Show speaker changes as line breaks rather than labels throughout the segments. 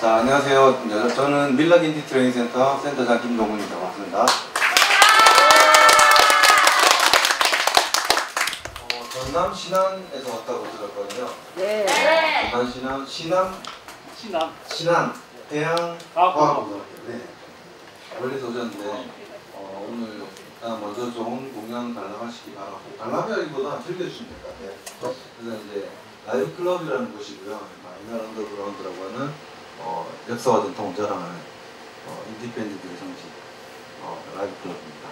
자, 안녕하세요. 저는 밀락 인디 트레이닝 센터장 김동훈입니다. 반갑습니다. 전남 신안에서 왔다고 들었거든요.
네.
전남 신안 대양과학고등학교. 네. 멀리서 오셨는데 오늘 일단 먼저 좋은 공연 관람하시기 바라고, 관람이라기보다 즐겨주시면 될 것 같아요. 그래서 이제 라이브 클럽이라는 곳이고요. 마이너 언더그라운드라고 하는 역사와 전통을 자랑하는 인디밴드들의 정식 라이브 클럽입니다.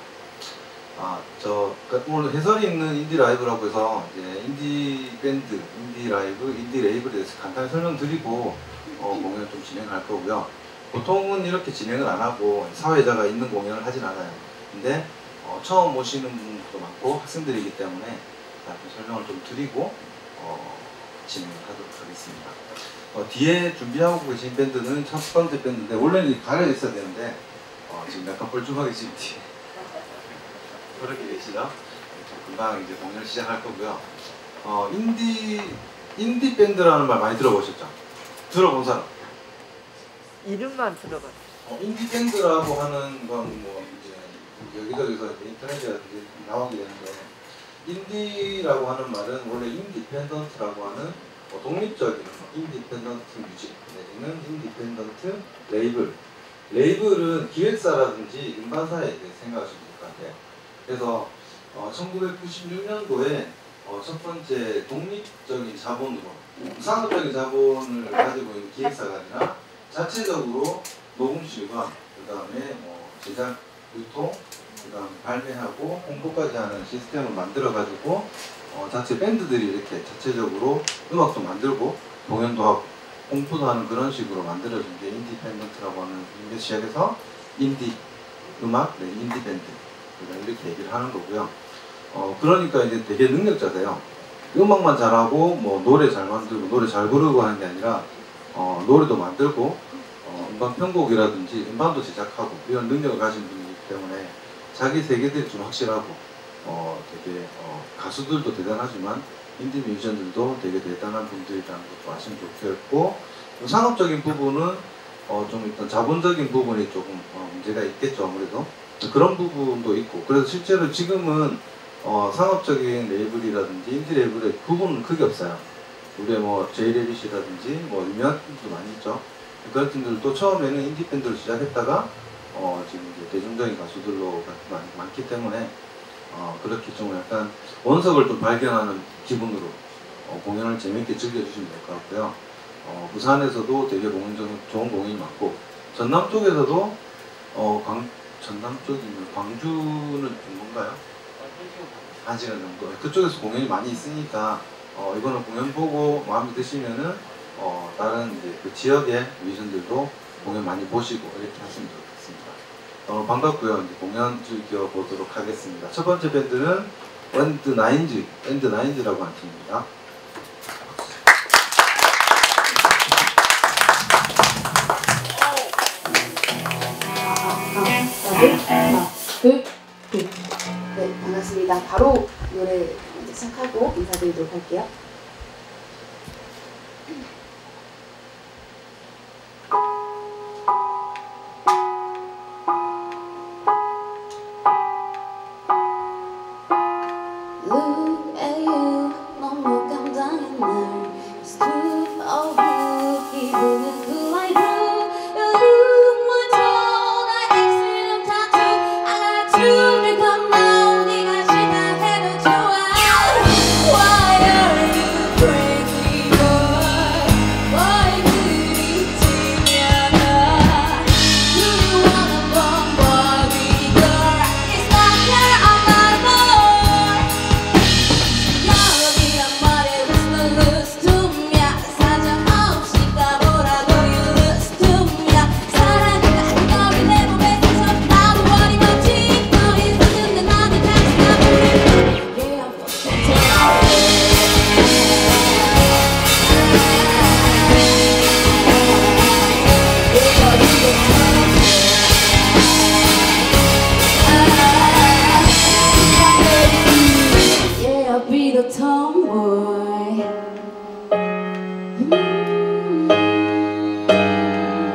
오늘 해설이 있는 인디 라이브라고 해서 이제 인디 밴드, 인디 라이브, 인디 레이블에 대해서 간단히 설명드리고 공연을 좀 진행할 거고요. 보통은 이렇게 진행을 안 하고 사회자가 있는 공연을 하진 않아요. 근데 처음 오시는 분도 많고 학생들이기 때문에 설명을 좀 드리고 진행을 하도록 하겠습니다. 뒤에 준비하고 계신 밴드는 첫 번째 밴드인데, 원래는 가려 있어야 되는데 지금 약간 뻘쭘하게 지금 뒤에 그렇게 계시죠? 금방 이제 공연을 시작할 거고요. 인디 밴드라는 말 많이 들어보셨죠? 들어본 사람?
이름만 들어봤어요.
인디 밴드라고 하는 건 뭐 이제 여기저기서 인터넷에 나오게 되는데, 인디라고 하는 말은 원래 인디펜던트라고 하는 독립적인 인디펜던트 뮤직 내지는 인디펜던트 레이블. 레이블은 기획사라든지 음반사에 대해 생각하시면 될 것 같아요. 그래서 1996년도에 첫 번째 독립적인 자본으로, 상업적인 자본을 가지고 있는 기획사가 아니라 자체적으로 녹음실과 그 다음에 제작, 유통, 그 다음에 발매하고 홍보까지 하는 시스템을 만들어 가지고 자체 밴드들이 이렇게 자체적으로 음악도 만들고 공연도 하고 홍보도 하는 그런 식으로 만들어진 게 인디펜던트라고 하는 게 시작해서 인디 음악, 네, 인디 밴드 이렇게 얘기를 하는 거고요. 그러니까 이제 되게 능력자세요. 음악만 잘하고 뭐 노래 잘 만들고 노래 잘 부르고 하는 게 아니라 노래도 만들고 음반 편곡이라든지 음반도 제작하고 이런 능력을 가진 분이기 때문에 자기 세계들이 좀 확실하고 되게 가수들도 대단하지만 인디 뮤지션들도 되게 대단한 분들이라는 것도 아시면 좋겠고, 상업적인 부분은 좀 일단 자본적인 부분이 조금 문제가 있겠죠. 아무래도 그런 부분도 있고, 그래서 실제로 지금은 상업적인 레이블이라든지 인디 레이블의 부분은 크게 없어요. 우리 뭐 제이레빗이라든지 뭐 유명한 분들도 많이 있죠. 그런 팀들도 처음에는 인디 밴드로 시작했다가 지금 이제 대중적인 가수들로 많기 때문에 그렇게 좀 약간 원석을 좀 발견하는 기분으로 공연을 재밌게 즐겨주시면 될 것 같고요. 부산에서도 되게 좋은 공연이 많고, 전남 쪽에서도 전남 쪽이면 광주는 좀 뭔가요? 1시간 정도? 그쪽에서 공연이 많이 있으니까 이거는 공연 보고 마음에 드시면은 다른 이제 그 지역의 뮤지션들도 공연 많이 보시고 이렇게 하시면 좋겠습니다. 반갑고요. 이제 공연 즐겨보도록 하겠습니다. 첫 번째 밴드는 엔드나인즈라고 하는 팀입니다.
네, 반갑습니다. 바로 노래 시작하고 인사드리도록 할게요. Look at you, 너무 감당해 날. It's true of you, 기분은 fly through. You look my tone, I accident tattoo. I got you, 늘 come 네가 싫다 해도 좋아. Why are you crazy boy? Why 그리 지냐나? Do you wanna bomb Barbie girl? It's not your I'm not boy. 여기란 말에 lose no lose to me. 사정없이 가보라고 you lose to me. 사랑을 가진 너를 내 몸에 서서 나도 어림없지. 너의 손은 나는 다시 나보내. Yeah, I'm fucking tired. Yeah, I'll be the tomboy.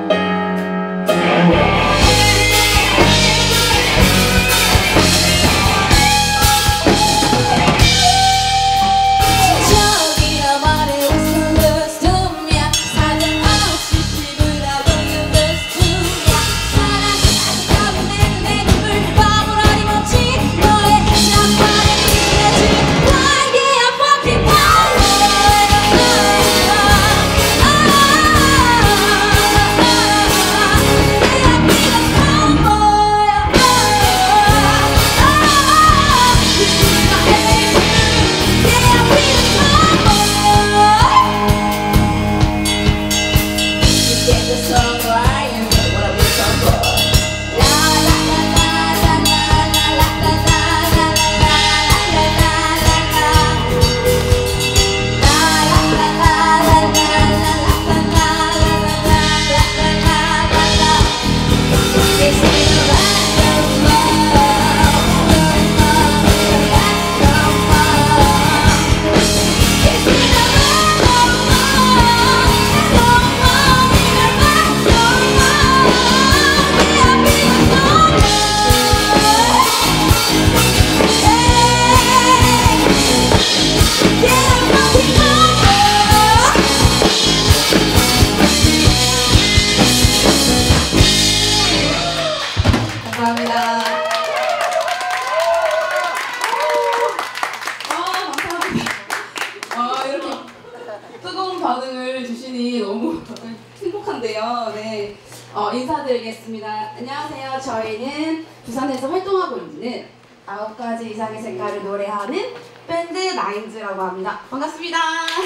말씀을 주시니 너무 행복한데요. 네, 인사드리겠습니다. 안녕하세요. 저희는 부산에서 활동하고 있는 9가지 이상의 색깔을 노래하는 밴드 나인즈라고 합니다. 반갑습니다.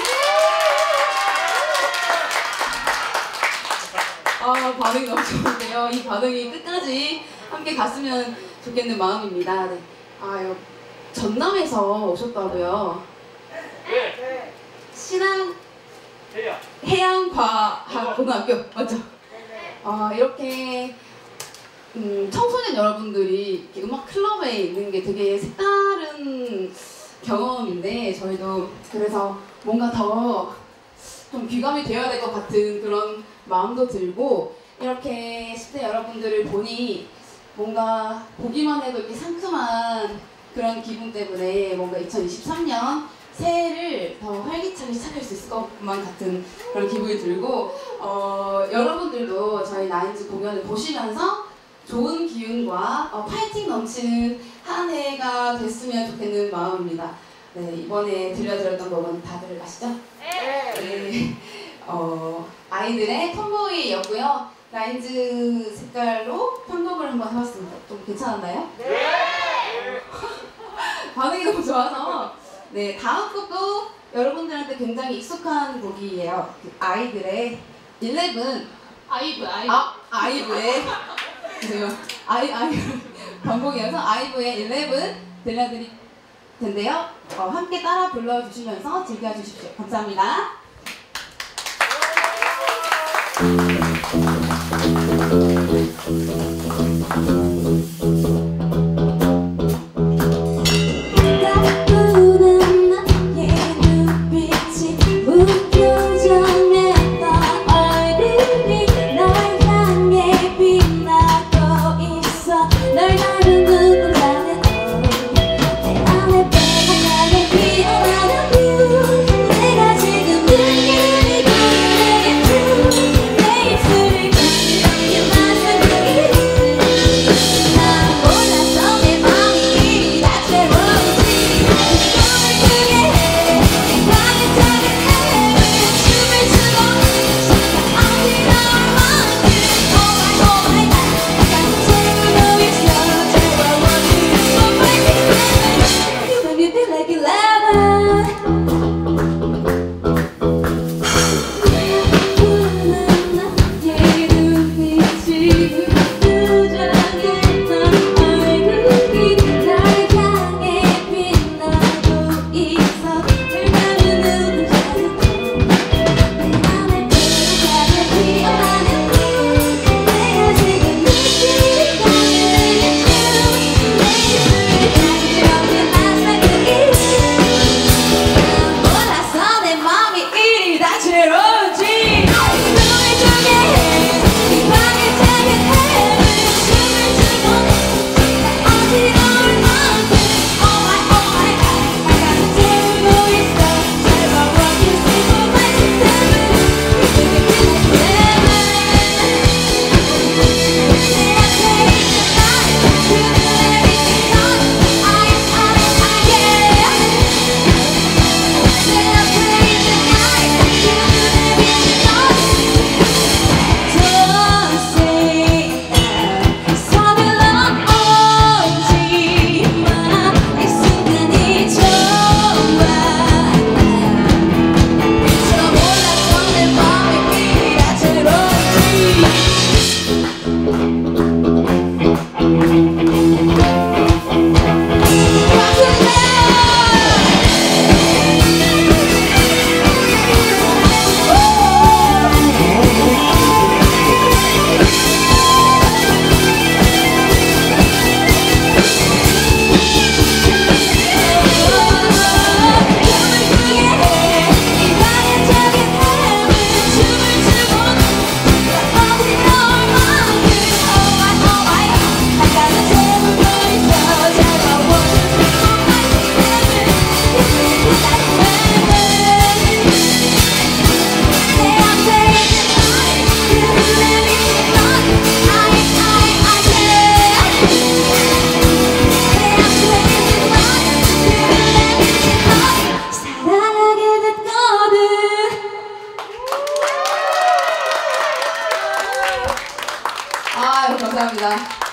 반응이 너무 좋은데요. 이 반응이 끝까지 함께 갔으면 좋겠는 마음입니다. 네. 전남에서 오셨다고요?
네.
신안 해양과학고등학교 맞죠? 이렇게 청소년 여러분들이 이렇게 음악 클럽에 있는 게 되게 색다른 경험인데 저희도 그래서 뭔가 더 좀 귀감이 되어야 될 것 같은 그런 마음도 들고 이렇게 10대 여러분들을 보니 뭔가 보기만 해도 이렇게 상큼한 그런 기분 때문에 뭔가 2023년 새해를 더 활기차게 시작할 수 있을 것만 같은 그런 기분이 들고 여러분들도 저희 나인즈 공연을 보시면서 좋은 기운과 파이팅 넘치는 한 해가 됐으면 좋겠는 마음입니다. 네, 이번에 들려드렸던 곡은 다들 아시죠? 네. 아이들의 톰보이였고요. 나인즈 색깔로 편곡을 한번 해봤습니다. 좀 괜찮았나요? 네! 반응이 너무 좋아서 네, 다음 곡도 여러분들한테 굉장히 익숙한 곡이에요. 아이들의 11 아이브의 죄송해요. 반복이어서 아이브의 11 들려드릴 텐데요. 함께 따라 불러주시면서 즐겨주십시오. 감사합니다. 감사합니다.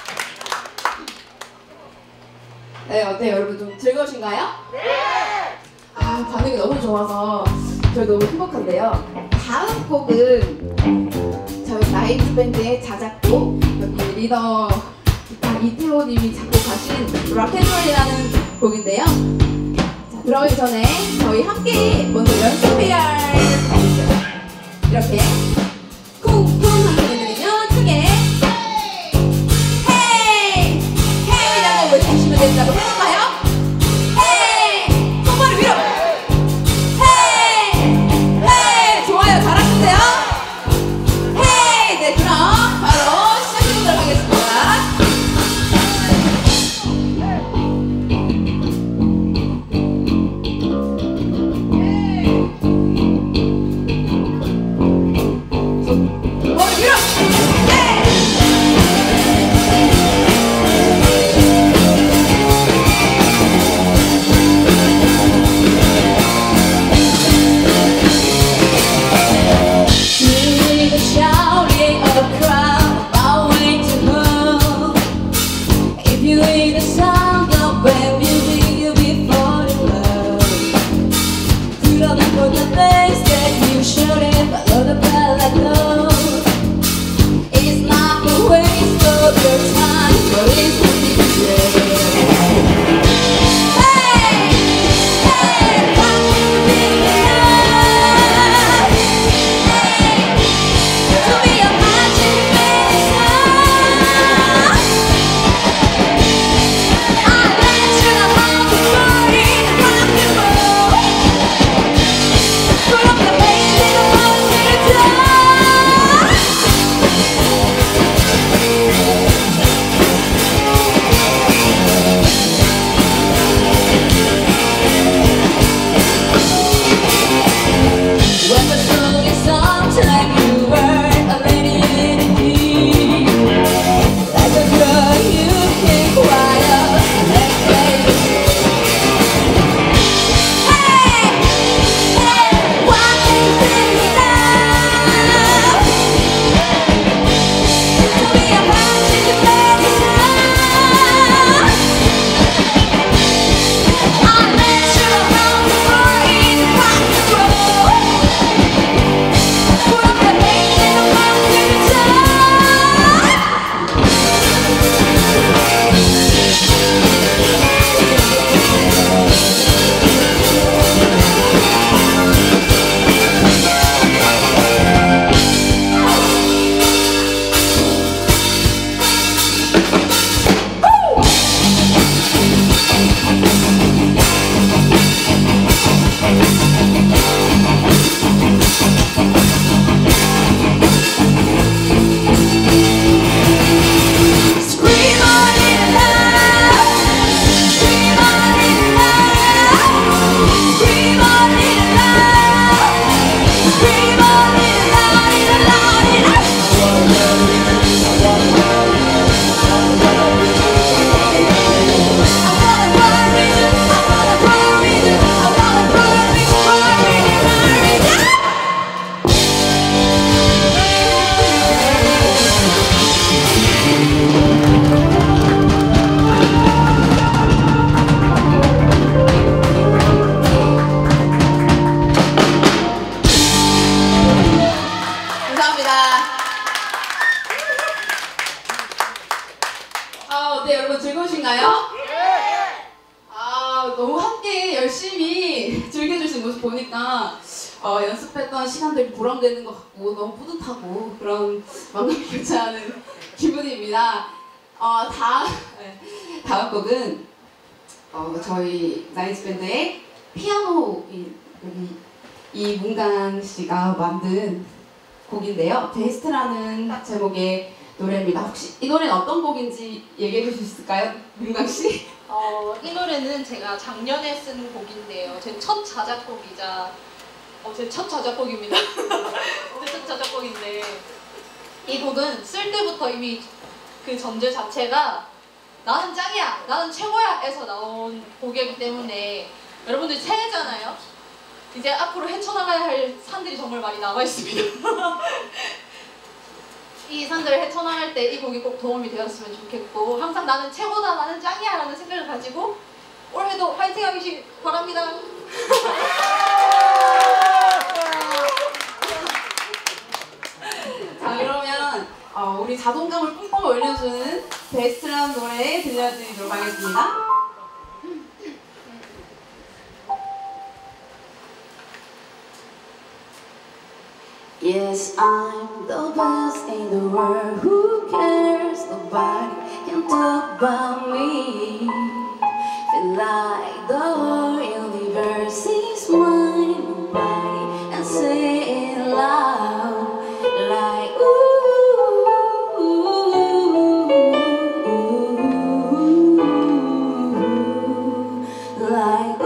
네, 어때요? 여러분 좀 즐거우신가요? 네! 아, 반응이 너무 좋아서 저희 너무 행복한데요. 다음 곡은 저희 나이트 밴드의 자작곡, 여기 리더 기타 이태호님이 작곡하신 락앤롤이라는 곡인데요. 자, 들어가기 전에 저희 함께 먼저 연습해야 할 곡이 있어요. 이렇게 쿵쿵 하는 소리는요, 크게 헤이! 헤이라고 외치시면 된다고 해볼까요? 헤이! 손발을 위로! 헤이! 헤이! 좋아요, 잘하시는데요? 헤이! 네, 그럼 바로 시작해보도록 하겠습니다. 손발을 위로! See the shouting of a crowd about way to move. If you hear the sound of band music, you'll be falling in love. Put on the things that you shouldn't follow the ballad note. It's not a waste of your time, but it's a secret. Hey, hey, rock to be enough. To be a magic dancer, I let you know how to party, rock and roll. Put up the bass in the one minute when the song is on time, you were a lady in a key. Like a girl, you came quiet up. Let's play the game. Hey, hey, one thing's enough to be a magic dancer. I let you know how to party, rock and roll. Put up the bass in the one minute scream on in love, scream on in love, scream on in love, scream on in love, in love, in love. I wanna burn with you, I wanna burn with you, I wanna burn with you, burn with you, burn with you. 감사합니다. 네, 여러분 즐거우신가요? 너무 함께 열심히 즐겨주신 모습 보니까 연습했던 시간들이 보람되는 것 같고 너무 뿌듯하고 그런 만감이 교차하는 기분입니다. 다음 곡은 저희 나이트 밴드의 피아노 여기 이문강 씨가 만든 곡인데요. 베스트라는 제목의 노래입니다. 혹시 이 노래는 어떤 곡인지 얘기해 주실 수 있을까요? 문강 씨?
이 노래는 제가 작년에 쓴 곡인데요. 제 첫 자작곡이자 제 첫 자작곡입니다. 제 첫 자작곡인데 이 곡은 쓸 때부터 이미 그 전제 자체가 나는 짱이야, 나는 최고야 에서 나온 곡이기 때문에 여러분들 새해잖아요. 이제 앞으로 헤쳐나가야 할 산들이 정말 많이 남아 있습니다. 이 산들을 헤쳐나갈 때 이 곡이 꼭 도움이 되었으면 좋겠고 항상 나는 최고다 나는 짱이야 라는 생각을 가지고 올해도 화이팅 하시길 바랍니다.
자, 그러면 우리 자존감을 뿜뿜 올려주는 베스트라는 노래 들려드리도록 하겠습니다.
Yes, I'm the best in the world. Who cares? Nobody can talk about me. Feel like the whole universe is mine. Nobody can say it loud. Like like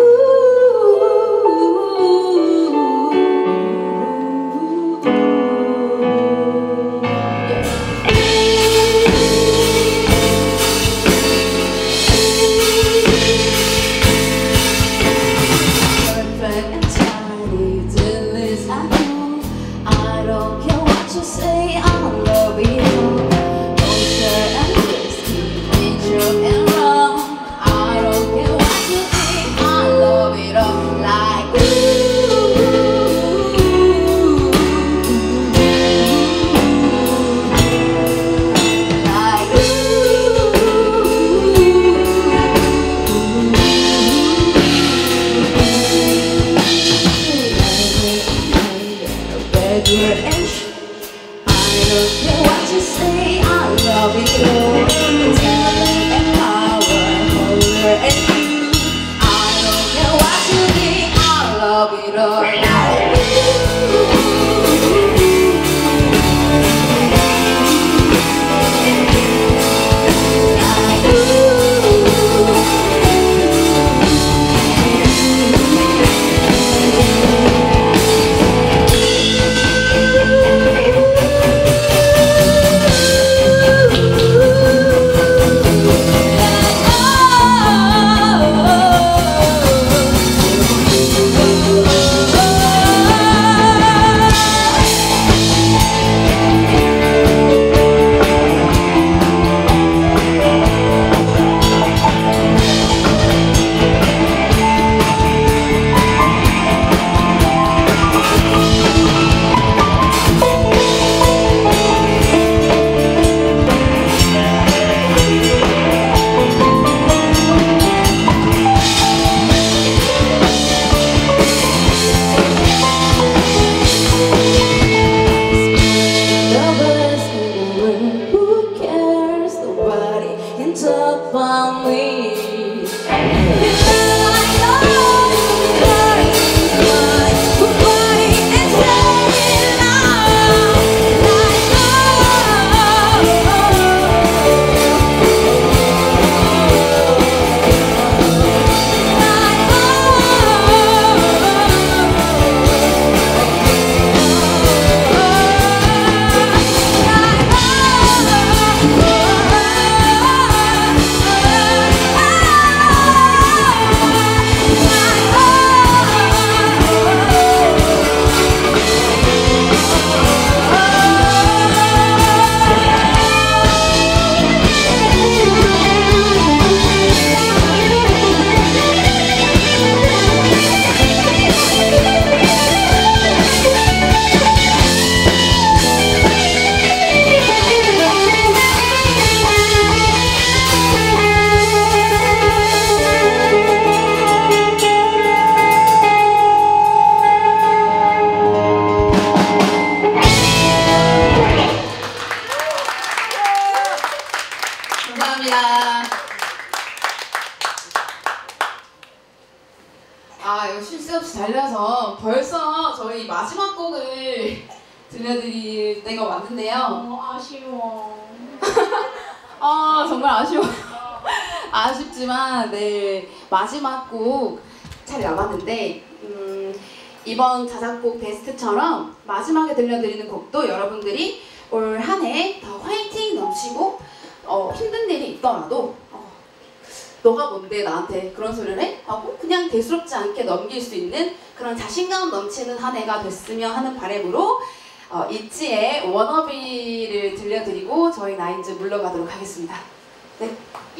이거 쉴 새 없이 달려서 벌써 저희 마지막 곡을 들려드릴 때가 왔는데요.
아쉬워.
정말 아쉬워요. 아쉽지만 네, 마지막 곡 잘 남았는데 이번 자작곡 베스트처럼 마지막에 들려드리는 곡도 여러분들이 올 한 해 더 화이팅 넘치고 힘든 일이 있더라도 너가 뭔데 나한테 그런 소리를 해? 하고 그냥 대수롭지 않게 넘길 수 있는 그런 자신감 넘치는 한 해가 됐으면 하는 바람으로 이치의 워너비를 들려드리고 저희 나인즈 물러가도록 하겠습니다. 네.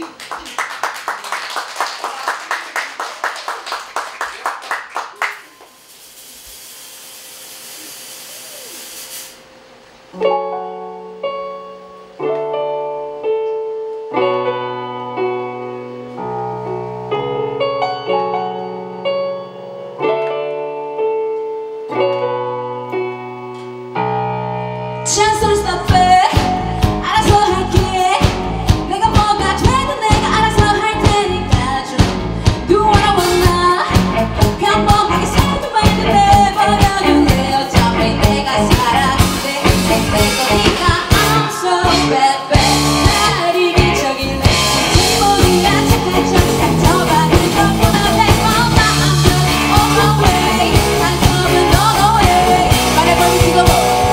찬소리 stop it. 알아서 할게. 내가 뭐가 되든 내가 알아서 할 테니까 좀 do what I wanna. 평범하게 살도 말도 내버려둘래. 어차피 내가 살아 내 인생 내 거니까 I'm so bad bad. 날 이기적이네. 기분이야 착한 척 상처받은 것보다 백번만 I'm doing all my way. 한숨은 all the way. 말해버리지도 못해.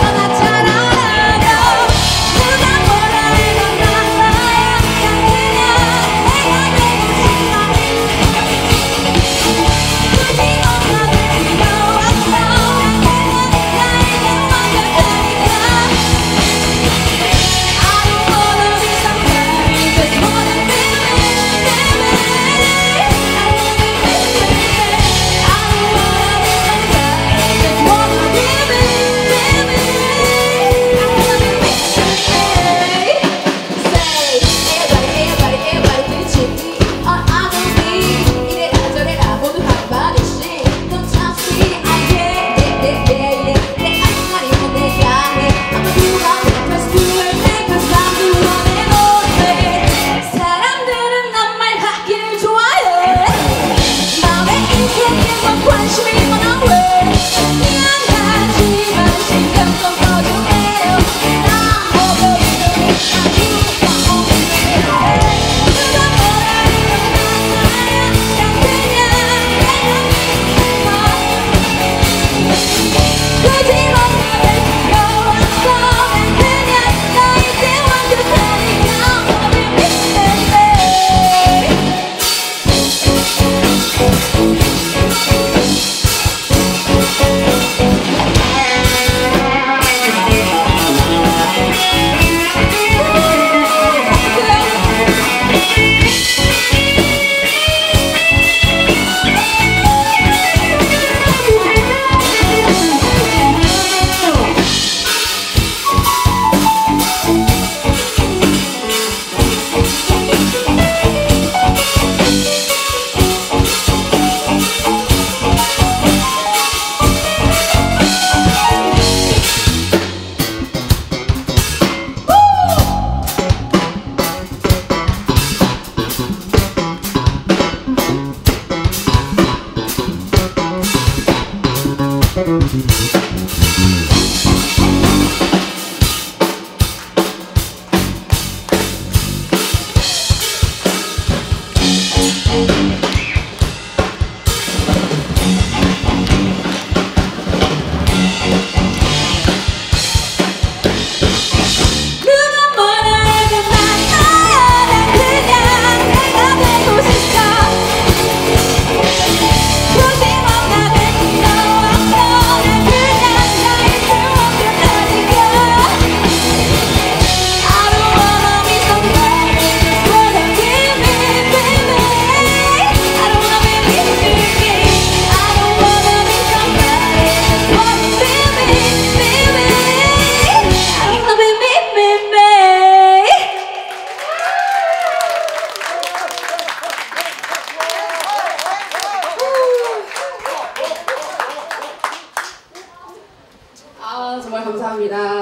정말 감사합니다.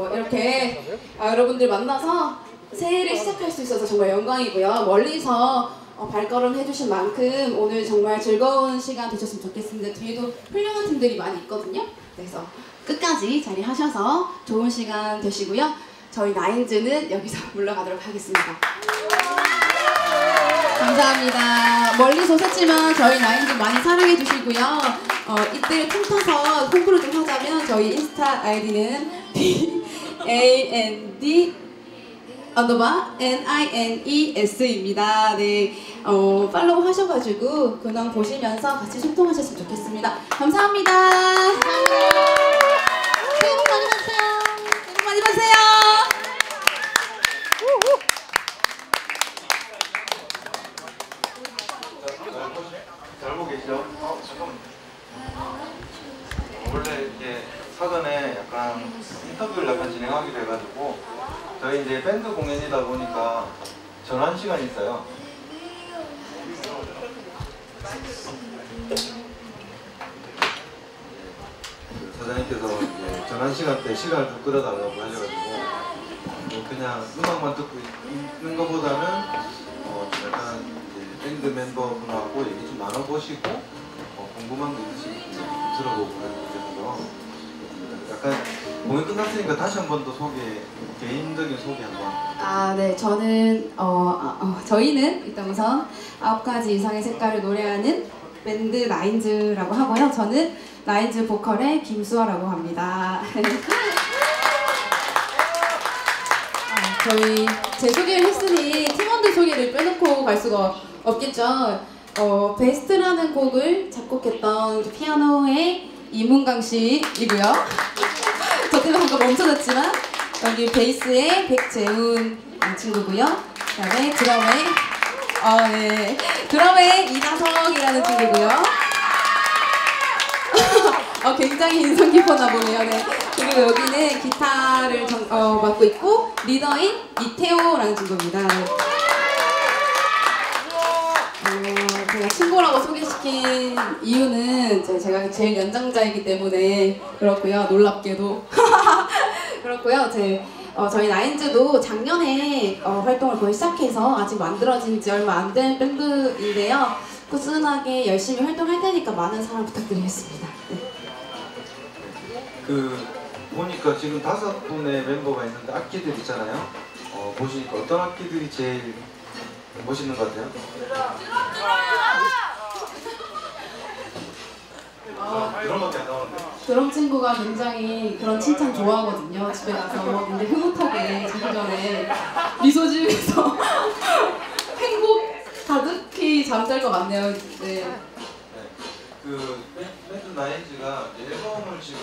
이렇게 여러분들 만나서 새해를 시작할 수 있어서 정말 영광이고요. 멀리서 발걸음 해주신 만큼 오늘 정말 즐거운 시간 되셨으면 좋겠습니다. 뒤에도 훌륭한 팀들이 많이 있거든요. 그래서 끝까지 자리하셔서 좋은 시간 되시고요. 저희 나인즈는 여기서 물러가도록 하겠습니다. 감사합니다. 멀리서 오셨지만 저희 나인즈 많이 사랑해 주시고요. 이때 틈타서 홍보를 좀 하자면 저희 인스타 아이디는 BAND_NINES입니다. 네, 팔로우 하셔가지고 근황 보시면서 같이 소통하셨으면 좋겠습니다. 감사합니다.
인터뷰를 약간 진행하기로 해가지고 저희 이제 밴드 공연이다 보니까 전환 시간이 있어요. 그 사장님께서 이제 전환 시간 때 시간을 좀 끌어달라고 하셔가지고 그냥 음악만 듣고 있는 것보다는 약간 이제 밴드 멤버분하고 얘기 좀 나눠보시고 궁금한 게 있으시면 좀 들어보고 그래서 약간 공연 끝났으니까 다시 한 번 더 개인적인 소개 한번.
아, 네. 저희는 일단 우선 9가지 이상의 색깔을 노래하는 밴드 나인즈라고 하고요. 저는 나인즈 보컬의 김수아라고 합니다. 저희 제 소개를 했으니 팀원들 소개를 빼놓고 갈 수가 없겠죠. 베스트라는 곡을 작곡했던 피아노의 이문강 씨이고요. 저 때문에 잠깐 멈춰졌지만 여기 베이스의 백재훈 친구고요. 그다음에 드럼의 이나석이라는 친구고요. 굉장히 인상 깊었나 보네요. 네. 그리고 여기는 기타를 맡고 있고 리더인 이태호라는 친구입니다. 네. 제가 친구라고 소개시킨 이유는 제가 제일 연장자이기 때문에 그렇고요. 놀랍게도 그렇고요. 저희 나인즈도 작년에 활동을 거의 시작해서 아직 만들어진 지 얼마 안 된 밴드인데요. 꾸준하게 열심히 활동할 테니까 많은 사랑 부탁드리겠습니다. 네.
보니까 지금 5분의 멤버가 있는데 악기들 있잖아요. 보시니까 어떤 악기들이 제일 멋있는 것 같아요? 드럼밖에 안 나오는데.
드럼 친구가 굉장히 그런 칭찬 좋아하거든요. 집에 가서 근데 흐뭇하게 자기 전에 미소 지으면서 행복 가득히 잠잘 것 같네요. 네.
밴드 나인즈가 앨범을 지금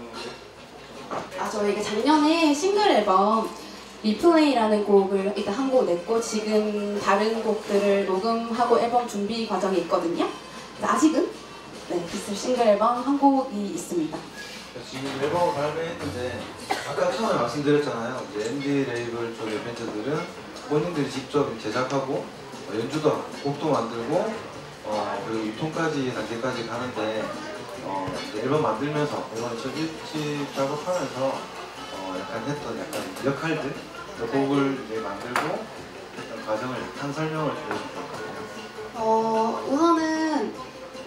저희가 작년에 싱글 앨범 리플레이라는 곡을 일단 한 곡 냈고 지금 다른 곡들을 녹음하고 앨범 준비 과정에 있거든요. 아직은 비슷한 싱글 앨범 한 곡이 있습니다.
지금 앨범을 발매했는데 아까 처음에 말씀드렸잖아요. 이제 MD 레이블 쪽의 밴드들은 본인들이 직접 제작하고 연주도 하고 곡도 만들고 그리고 유통까지 단계까지 가는데 이제 앨범 만들면서 앨범 첫 1집 작업하면서 했던 역할들 곡을 이제 만들고 했던 과정을 한 설명을 드려주실 거예요.
우선은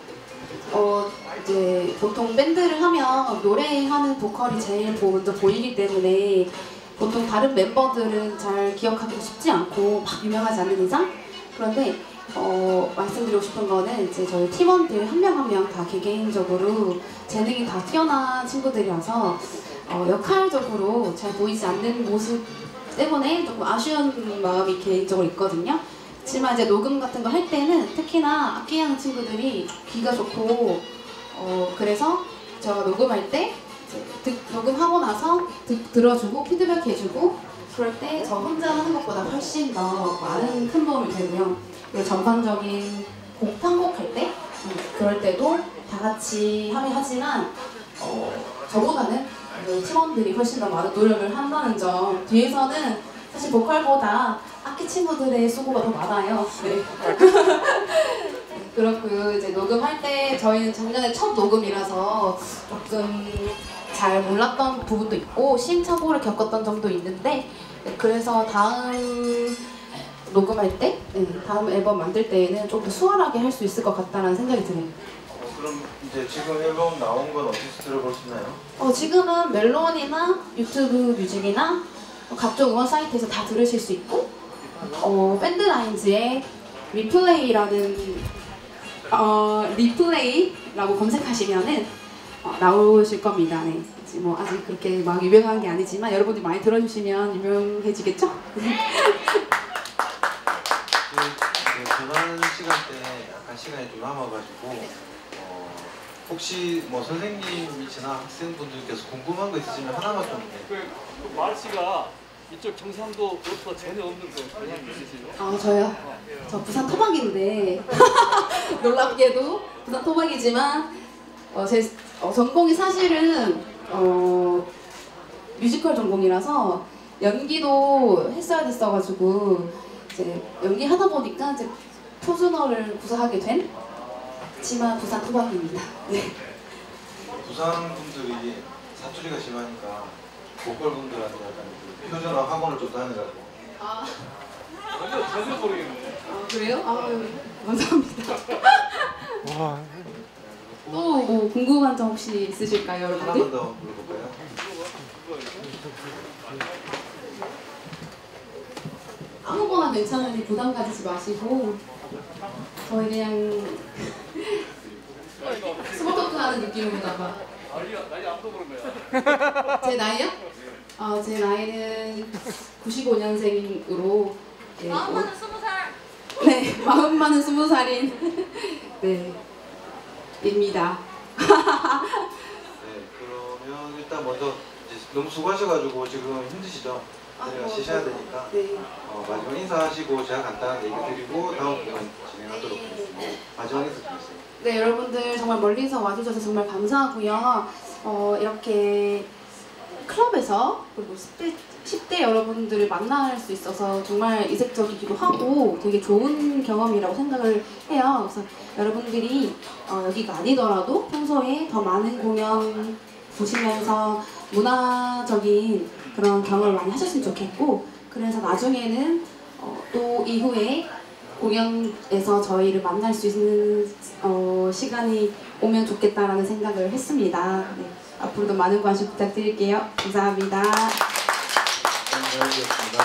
이제 보통 밴드를 하면 노래하는 보컬이 제일 먼저 보이기 때문에 보통 다른 멤버들은 잘 기억하기 쉽지 않고 막 유명하지 않는 이상. 그런데 말씀드리고 싶은 거는 이제 저희 팀원들 한 명 한 명 다 개개인적으로 재능이 다 뛰어난 친구들이어서 역할적으로 잘 보이지 않는 모습 때문에 조금 아쉬운 마음이 개인적으로 있거든요. 하지만 이제 녹음 같은 거 할 때는 특히나 악기하는 친구들이 귀가 좋고 그래서 제가 녹음할 때 녹음하고 나서 들어주고 피드백 해주고 그럴 때 저 혼자 하는 것보다 훨씬 더 많은 큰 도움이 되고요. 그리고 전반적인 곡 편곡할 때 그럴 때도 다 같이 합의하지만 저보다는 팀원들이 훨씬 더 많은 노력을 한다는 점. 뒤에서는 사실 보컬보다 악기 친구들의 수고가 더 많아요. 네. 그렇고요. 이제 녹음할 때 저희는 작년에 첫 녹음이라서 조금 잘 몰랐던 부분도 있고 시행착오를 겪었던 점도 있는데 그래서 다음 녹음할 때, 다음 앨범 만들 때에는 좀 더 수월하게 할 수 있을 것 같다는 생각이 드네요.
그럼 이제 지금 앨범 나온 건 어디서 들어볼 수 있나요?
지금은 멜론이나 유튜브 뮤직이나 각종 음원 사이트에서 다 들으실 수 있고 밴드 나인즈의 리플레이라는 리플레이라고 검색하시면은 나오실 겁니다. 네. 뭐 아직 그렇게 막 유명한 게 아니지만 여러분들이 많이 들어주시면 유명해지겠죠?
전환 시간 때 약간 시간이 좀 남아가지고 혹시 뭐 선생님이시나 학생분들께서 궁금한 거 있으시면 하나만 좀.
말씨가 이쪽 경상도 로터 전혀 없는 거 그냥 있으시죠?
저요? 저 부산 토박인데 놀랍게도 부산 토박이지만 제 전공이 사실은 뮤지컬 전공이라서 연기도 했어야 됐어가지고 이제 연기 하다 보니까 이제 표준어를 구사하게 된 그치만 부산 토박입니다. 네.
부산 분들이 사투리가 심하니까 보컬 분들한테 약간 그 표준어 학원을 좀 다니라고.
완전 제대로 모르겠네.
그래요? 감사합니다. 또 뭐 궁금한 점 혹시 있으실까요,
하나만
여러분들?
더 물어볼까요?
아무거나 괜찮으니 부담 가지지 마시고 저희 그냥 스몰토크 하는 느낌으로다가
나이 안 물어보는 거야.
제 나이요? 제 나이는 95년생으로 네,
마음만은 20살.
네, 마음만은 20살인 네, 입니다.
네, 그러면 일단 먼저 이제 너무 수고하셔가지고 지금 힘드시죠? 저희가 쉬셔야 되니까
네.
마지막 인사하시고 제가 간단한 얘기 드리고 다음 부분 진행하도록 하겠습니다. 마지막 인사 드리세요.
네, 여러분들 정말 멀리서 와주셔서 정말 감사하고요. 이렇게 클럽에서 그리고 10대 여러분들을 만날 수 있어서 정말 이색적이기도 하고 되게 좋은 경험이라고 생각을 해요. 그래서 여러분들이 여기가 아니더라도 평소에 더 많은 공연 보시면서 문화적인 그런 경험을 많이 하셨으면 좋겠고, 그래서 나중에는 또 이후에 공연에서 저희를 만날 수 있는 시간이 오면 좋겠다라는 생각을 했습니다. 네, 앞으로도 많은 관심 부탁드릴게요. 감사합니다.
감사드리겠습니다.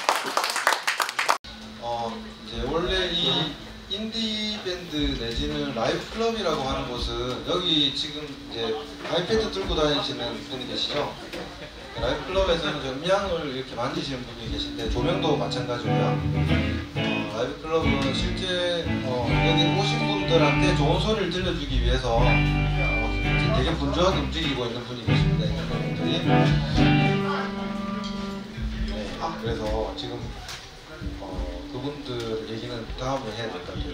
이제 원래 이 인디 밴드 내지는 라이브 클럽이라고 하는 곳은 여기 지금 이제 아이패드 들고 다니시는 분이 계시죠? 라이브 클럽에서는 음향을 이렇게 만지시는 분이 계신데 조명도 마찬가지고요. 라이브 클럽은 실제 여기 오신 분들한테 좋은 소리를 들려주기 위해서 이제 되게 분주하게 움직이고 있는 분이 계십니다. 이런 분들이. 네, 그래서 지금 그분들 얘기는 다음에 해야 될 것 같아요.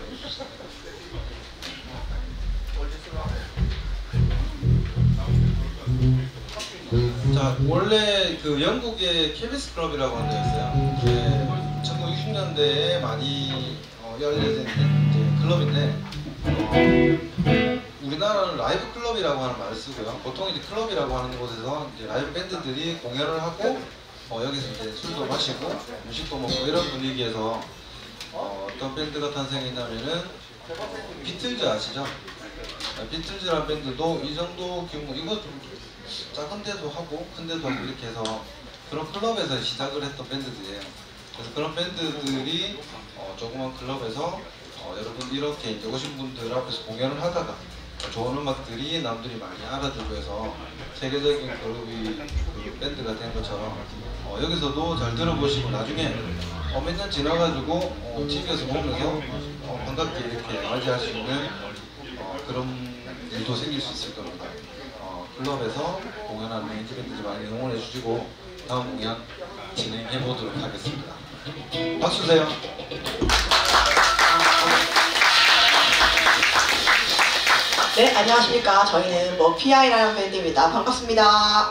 자, 원래 그 영국의 KBS 클럽이라고 하는 데가 있어요. 이게 1960년대에 많이 열려진 이제 클럽인데 우리나라는 라이브 클럽이라고 하는 말을 쓰고요. 보통 이제 클럽이라고 하는 곳에서 이제 라이브 밴드들이 공연을 하고 여기서 이제 술도 마시고 음식도 먹고 이런 분위기에서 어떤 밴드가 탄생했냐면은 비틀즈 아시죠? 비틀즈라는 밴드도 이 정도 규모, 이거 좀 작은 데도 하고 큰 데도 하고 이렇게 해서 그런 클럽에서 시작을 했던 밴드들이에요. 그래서 그런 밴드들이 조그만 클럽에서 여러분 이렇게 이제 오신 분들 앞에서 공연을 하다가 좋은 음악들이 남들이 많이 알아주고 해서 세계적인 그룹이 그 밴드가 된 것처럼 여기서도 잘 들어보시고 나중에 몇 년 지나가지고 TV에서 보면서 반갑게 이렇게 맞이할 수 있는 그런 일도 생길 수 있을 겁니다. 클럽에서 공연하는 인디 밴드들 많이 응원해 주시고 다음 공연 진행해 보도록 하겠습니다. 박수 주세요.
네, 안녕하십니까. 저희는 머피아이라는 밴드입니다. 반갑습니다.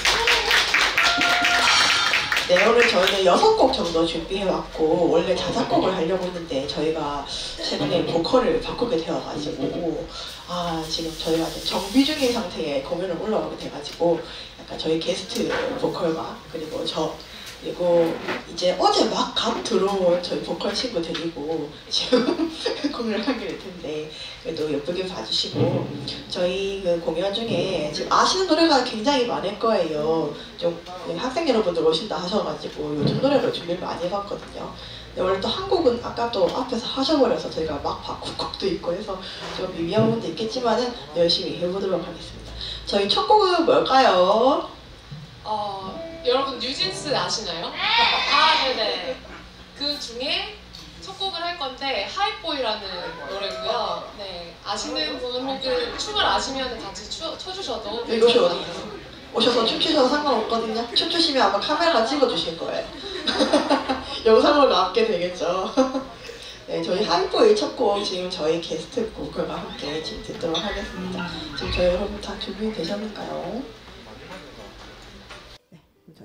네, 오늘 저희는 6곡 정도 준비해왔고 원래 자작곡을 하려고 했는데 저희가 최근에 보컬을 바꾸게 되어가지고 지금 저희가 정비 중인 상태에 공연을 올라오게 돼가지고 약간 저희 게스트 보컬과 그리고 그리고 이제 어제 막 갓 들어온 저희 보컬 친구 데리고 지금 공연을 하게 될 텐데 그래도 예쁘게 봐주시고 저희 그 공연 중에 지금 아시는 노래가 굉장히 많을 거예요. 좀 학생 여러분들 오신다 하셔가지고 요즘 노래를 준비를 많이 해봤거든요. 근데 원래 또 한 곡은 아까 또 앞에서 하셔버려서 저희가 막 바꾼 곡도 있고 해서 좀 미미한 부분도 있겠지만은 열심히 해보도록 하겠습니다. 저희 첫 곡은 뭘까요?
여러분 뉴진스 아시나요? 네네. 그 중에 첫 곡을 할 건데 하이보이라는 노래고요. 네, 아시는 분 혹은 춤을 아시면 같이 춰주셔도
이곳이 어디예요? 오셔서 춤추셔도 상관없거든요. 춤추시면 아마 카메라가 찍어주실 거예요. 영상으로 남게 되겠죠. 네, 저희 하이보이 첫 곡 지금 저희 게스트 보컬과 함께 지금 듣도록 하겠습니다. 지금 저희 여러분 다 준비되셨을까요?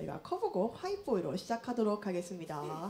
저희가 커브곡 하이보이로 시작하도록 하겠습니다.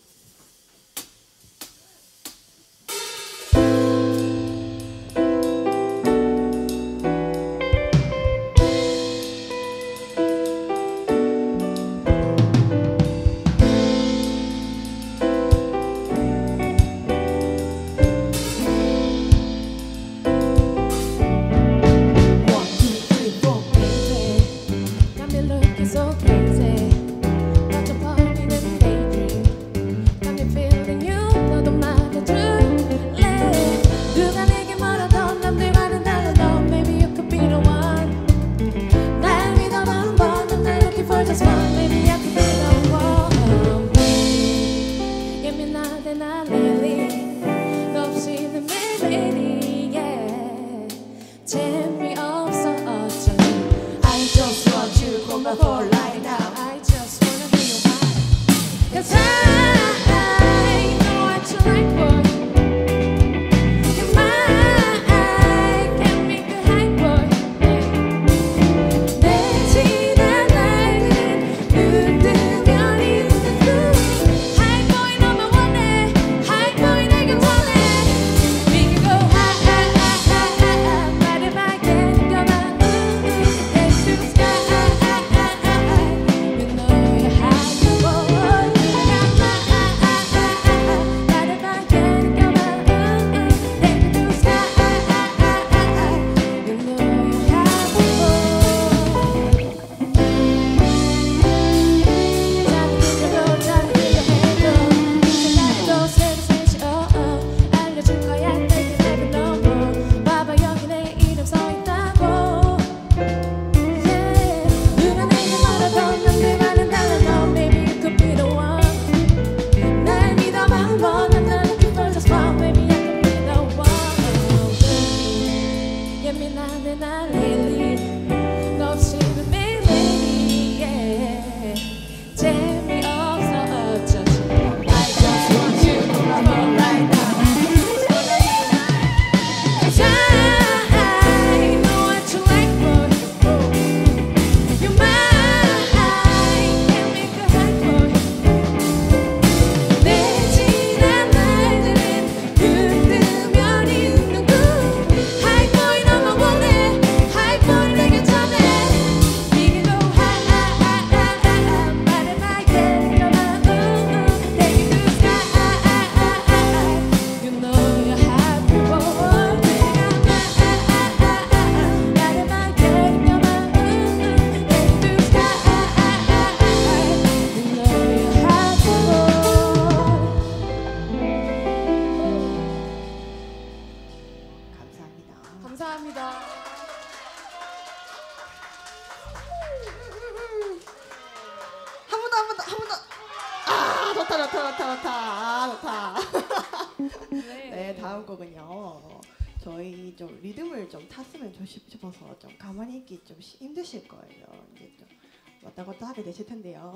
네, 다음 곡은요. 저희 좀 리듬을 좀 탔으면 싶어서 좀 가만히 있기 좀 힘드실 거예요. 이제 좀 왔다 갔다 하게 되실 텐데요.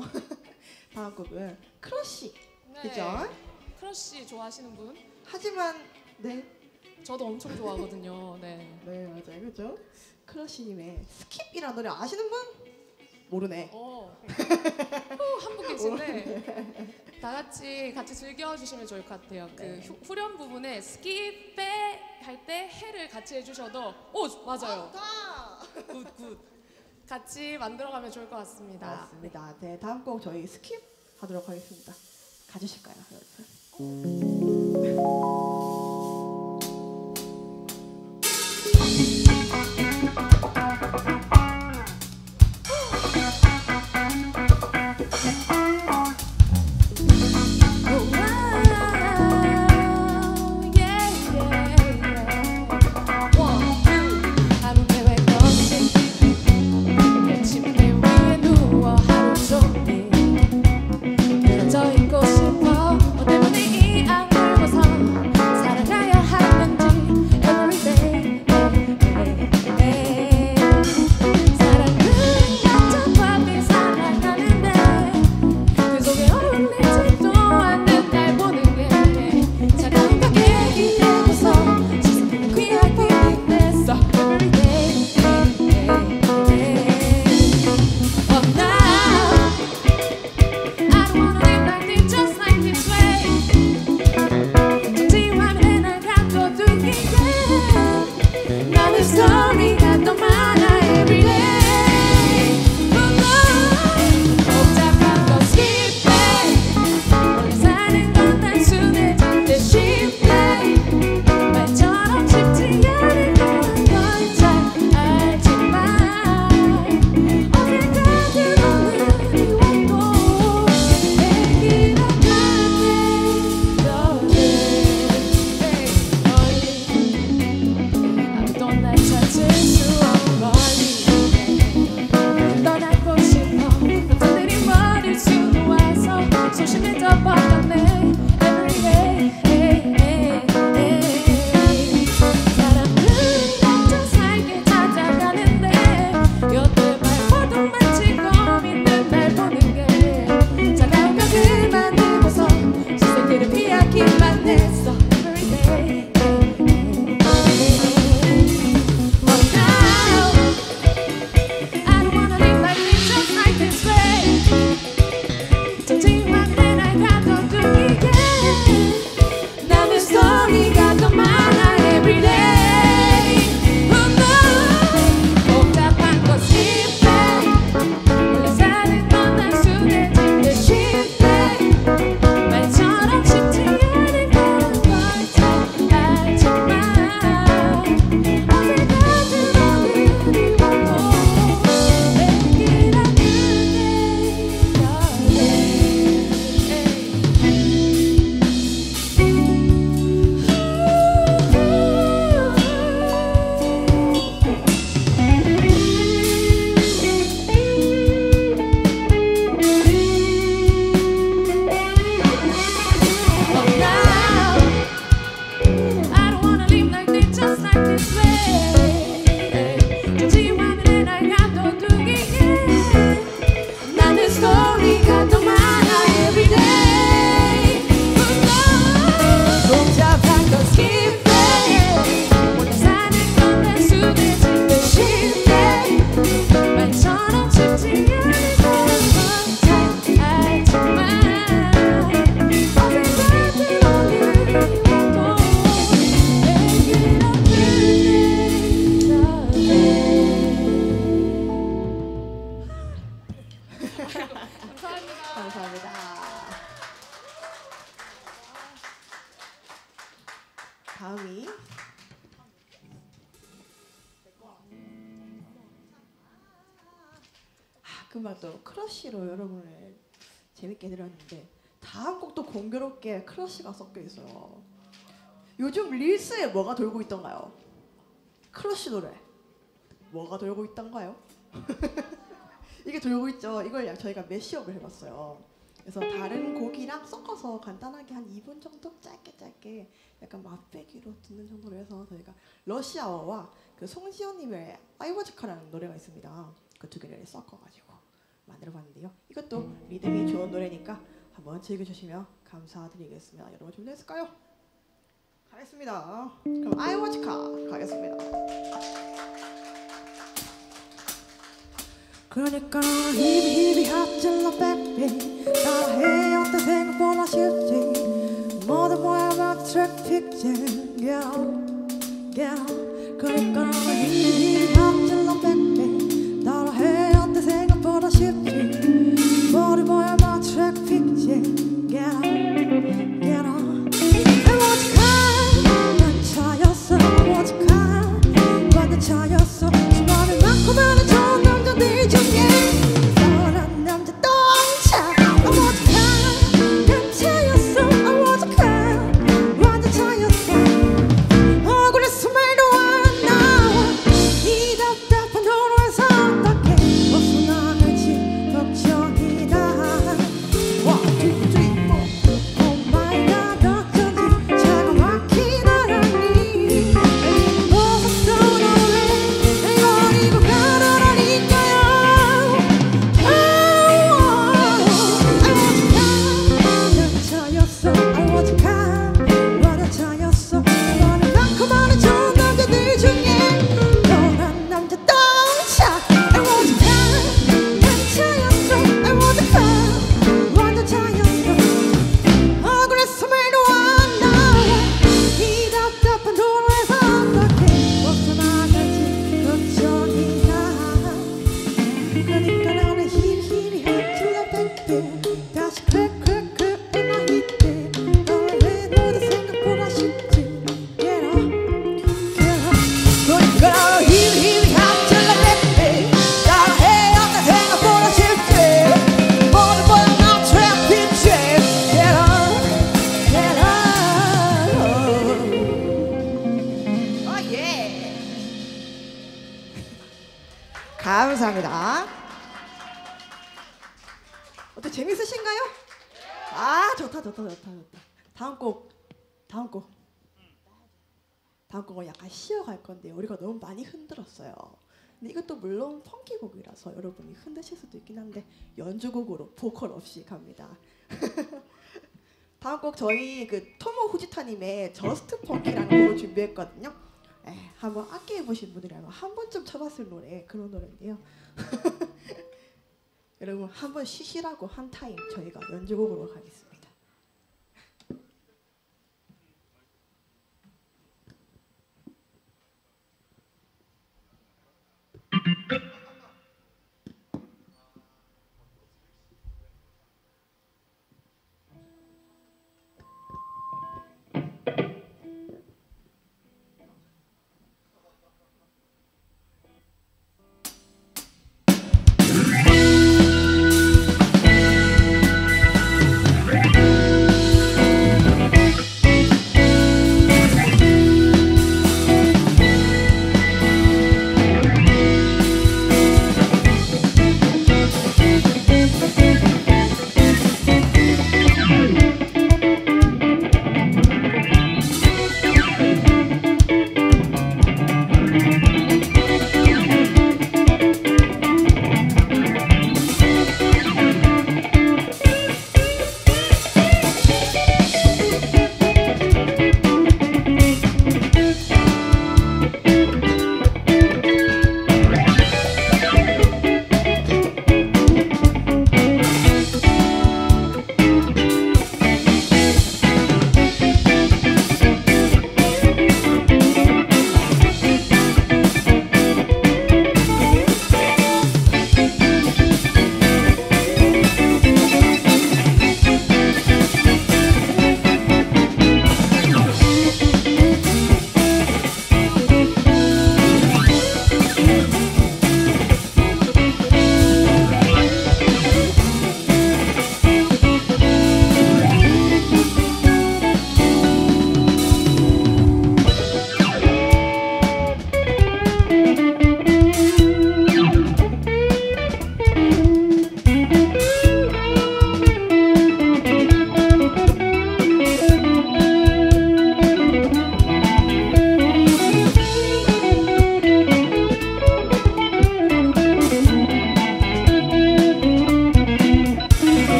다음 곡은 크러쉬.
네.
그죠?
크러쉬 좋아하시는 분?
하지만 네.
저도 엄청 좋아하거든요. 네.
네, 맞아요. 그죠? 크러쉬님의 스킵이라는 노래 아시는 분? 모르네.
한 분 계신데 다 같이 즐겨주시면 좋을 것 같아요. 그 후렴 부분에 스킵 할 때 해를 같이 해주셔도 맞아요. 굿. 같이 만들어가면 좋을 것 같습니다.
맞습니다. 네, 다음 곡 저희 스킵 하도록 하겠습니다. 가주실까요?
저 있고 싶어. 너 때문에 이 악물 벗어
감사합니다.
감사합니다. 다음이 금방 또 크러쉬로 여러분을 재밌게 들었는데 다음 곡도 공교롭게 크러쉬가 섞여 있어요. 요즘 릴스에 뭐가 돌고 있던가요? 크러쉬 노래. 뭐가 돌고 있던가요? 이게 돌고 있죠. 이걸 저희가 매시업을 해봤어요. 그래서 다른 곡이랑 섞어서 간단하게 한 2분 정도 짧게 약간 맛배기로 듣는 정도로 해서 저희가 러시아워와 그 송지연님의 아이워즈카라는 노래가 있습니다. 그 두 개를 섞어가지고 만들어봤는데요. 이것도 리듬이 좋은 노래니까 한번 즐겨주시면 감사드리겠습니다. 여러분 준비됐을까요? 가겠습니다. 그럼 아이워즈카 가겠습니다. 그러니까 히비히비 핫질러 백비 따라해 어때 생각보다 쉽지 모두 모여 막 트래픽지 그러니까 히비히비 핫질러 백비 따라해 어때 생각보다 쉽지 모두 모여 막 트래픽지 난 차였어 완전 차였어 수많은 많고 많은 좋은 남자들 중에 너란 남자 똥차 난 차였어 완전 차였어 억울해서 말도 안 나와 이 답답한 도로에서 어떻게 벗어나갈지 걱정이다. One, two, three, four. Oh my God, 어쩐지 차가 막히더라니. 무섭던 노래 날 버리고 가라니까요. I was kind, 완전 차였어. 너는 많고 많은 좋은 남자들 중에 너란 남자 똥차. I was kind, 난 차였어. I was kind, 완전 차였어. 억울해서 말도 안 나와 이 답답한 도로에서 어떻게 벗어나갈지 걱정이다. 그러니까 나는 히리히리 핫질러 백비 다시 쾌쾌쾌 이나 히트 너를 왜 모두 생각보다 쉽지 Get up, get up. 그러니까 히리히리 핫질러 백비 따라해 어때 생각보다 쉽지 모두 모여 나 트래픽지 Get up, get up. Oh yeah. 감사합니다. 어때 재밌으신가요? 아 좋다. 다음 곡은 약간 쉬어갈 건데요. 우리가 너무 많이 흔들었어요. 근데 이것도 물론 펑키곡이라서 여러분이 흔드실 수도 있긴 한데 연주곡으로 보컬 없이 갑니다. 다음 곡 저희 그 토모 후지타님의 저스트 펑키라는 곡을 준비했거든요. 한번 악기 해보신 분이라면 한 번쯤 쳐봤을 노래 그런 노래인데요. 여러분 한번 쉬시라고 한 타임 저희가 연주곡으로 가겠습니다.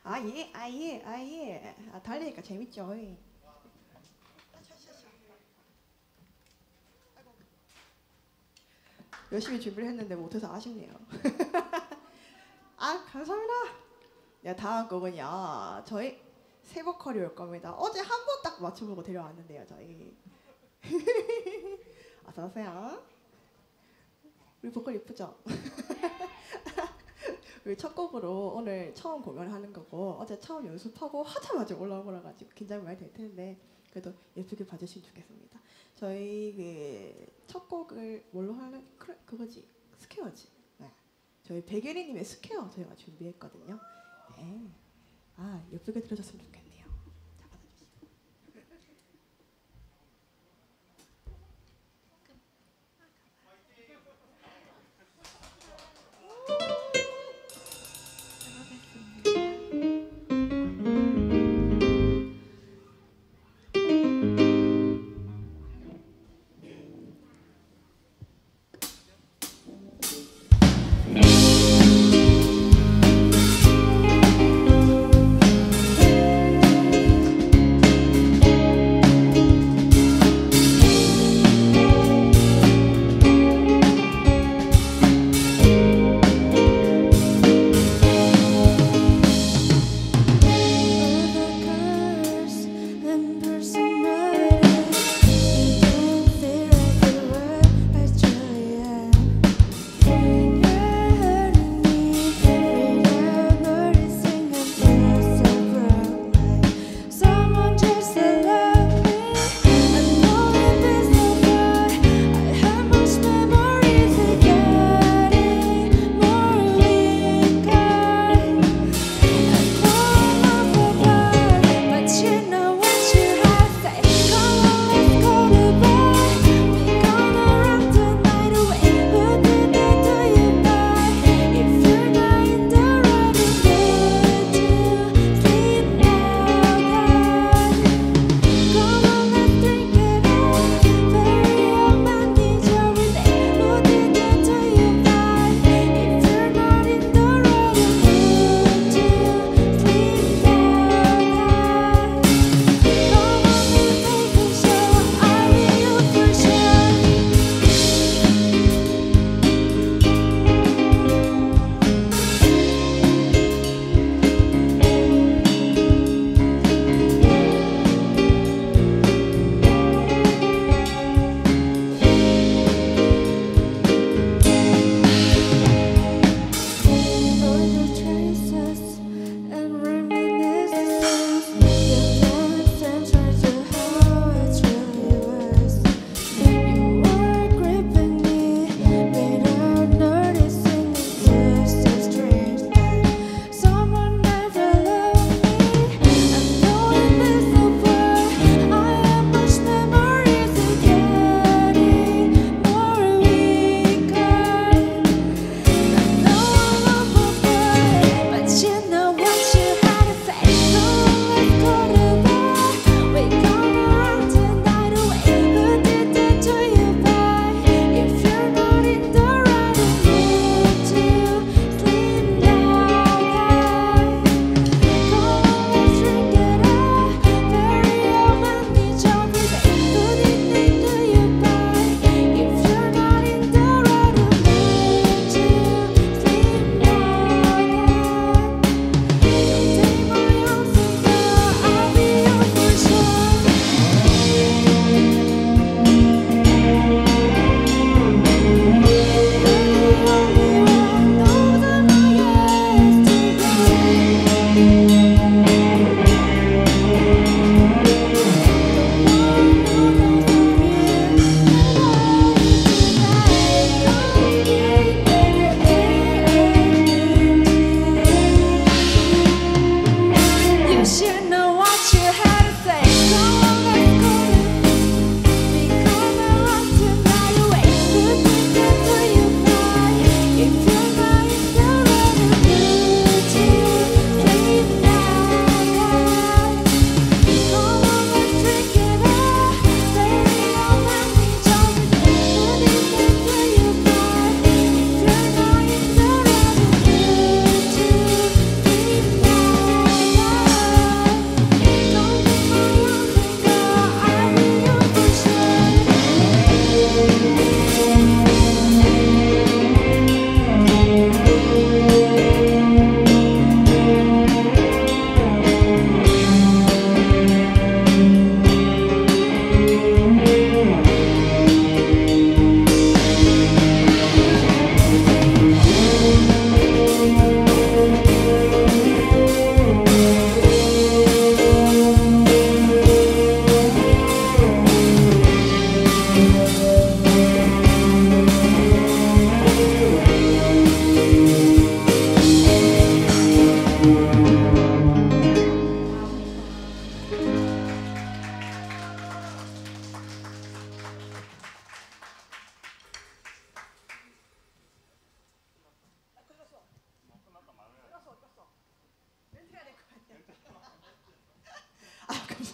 아예 아예 아예. 아, 달리니까 재밌죠. 열심히 준비를 했는데 못해서 아쉽네요. 아 감사합니다. 네, 다음 곡은요. 저희 새 보컬이 올 겁니다. 어제 한 번 딱 맞춰보고 데려왔는데요. 저희. 어서오세요. 우리 보컬 예쁘죠? 우리 첫 곡으로 오늘 처음 공연하는 거고 어제 처음 연습하고 하자마자 올라온 거라 가지고 긴장이 많이 될 텐데 그래도 예쁘게 봐주시면 좋겠습니다. 저희 그 첫 곡을 뭘로 하는 그거지 스퀘어지. 네. 저희 백예리님의 스퀘어 저희가 준비했거든요. 네. 아 예쁘게 들어줬으면 좋겠네요. 자 받아주시죠.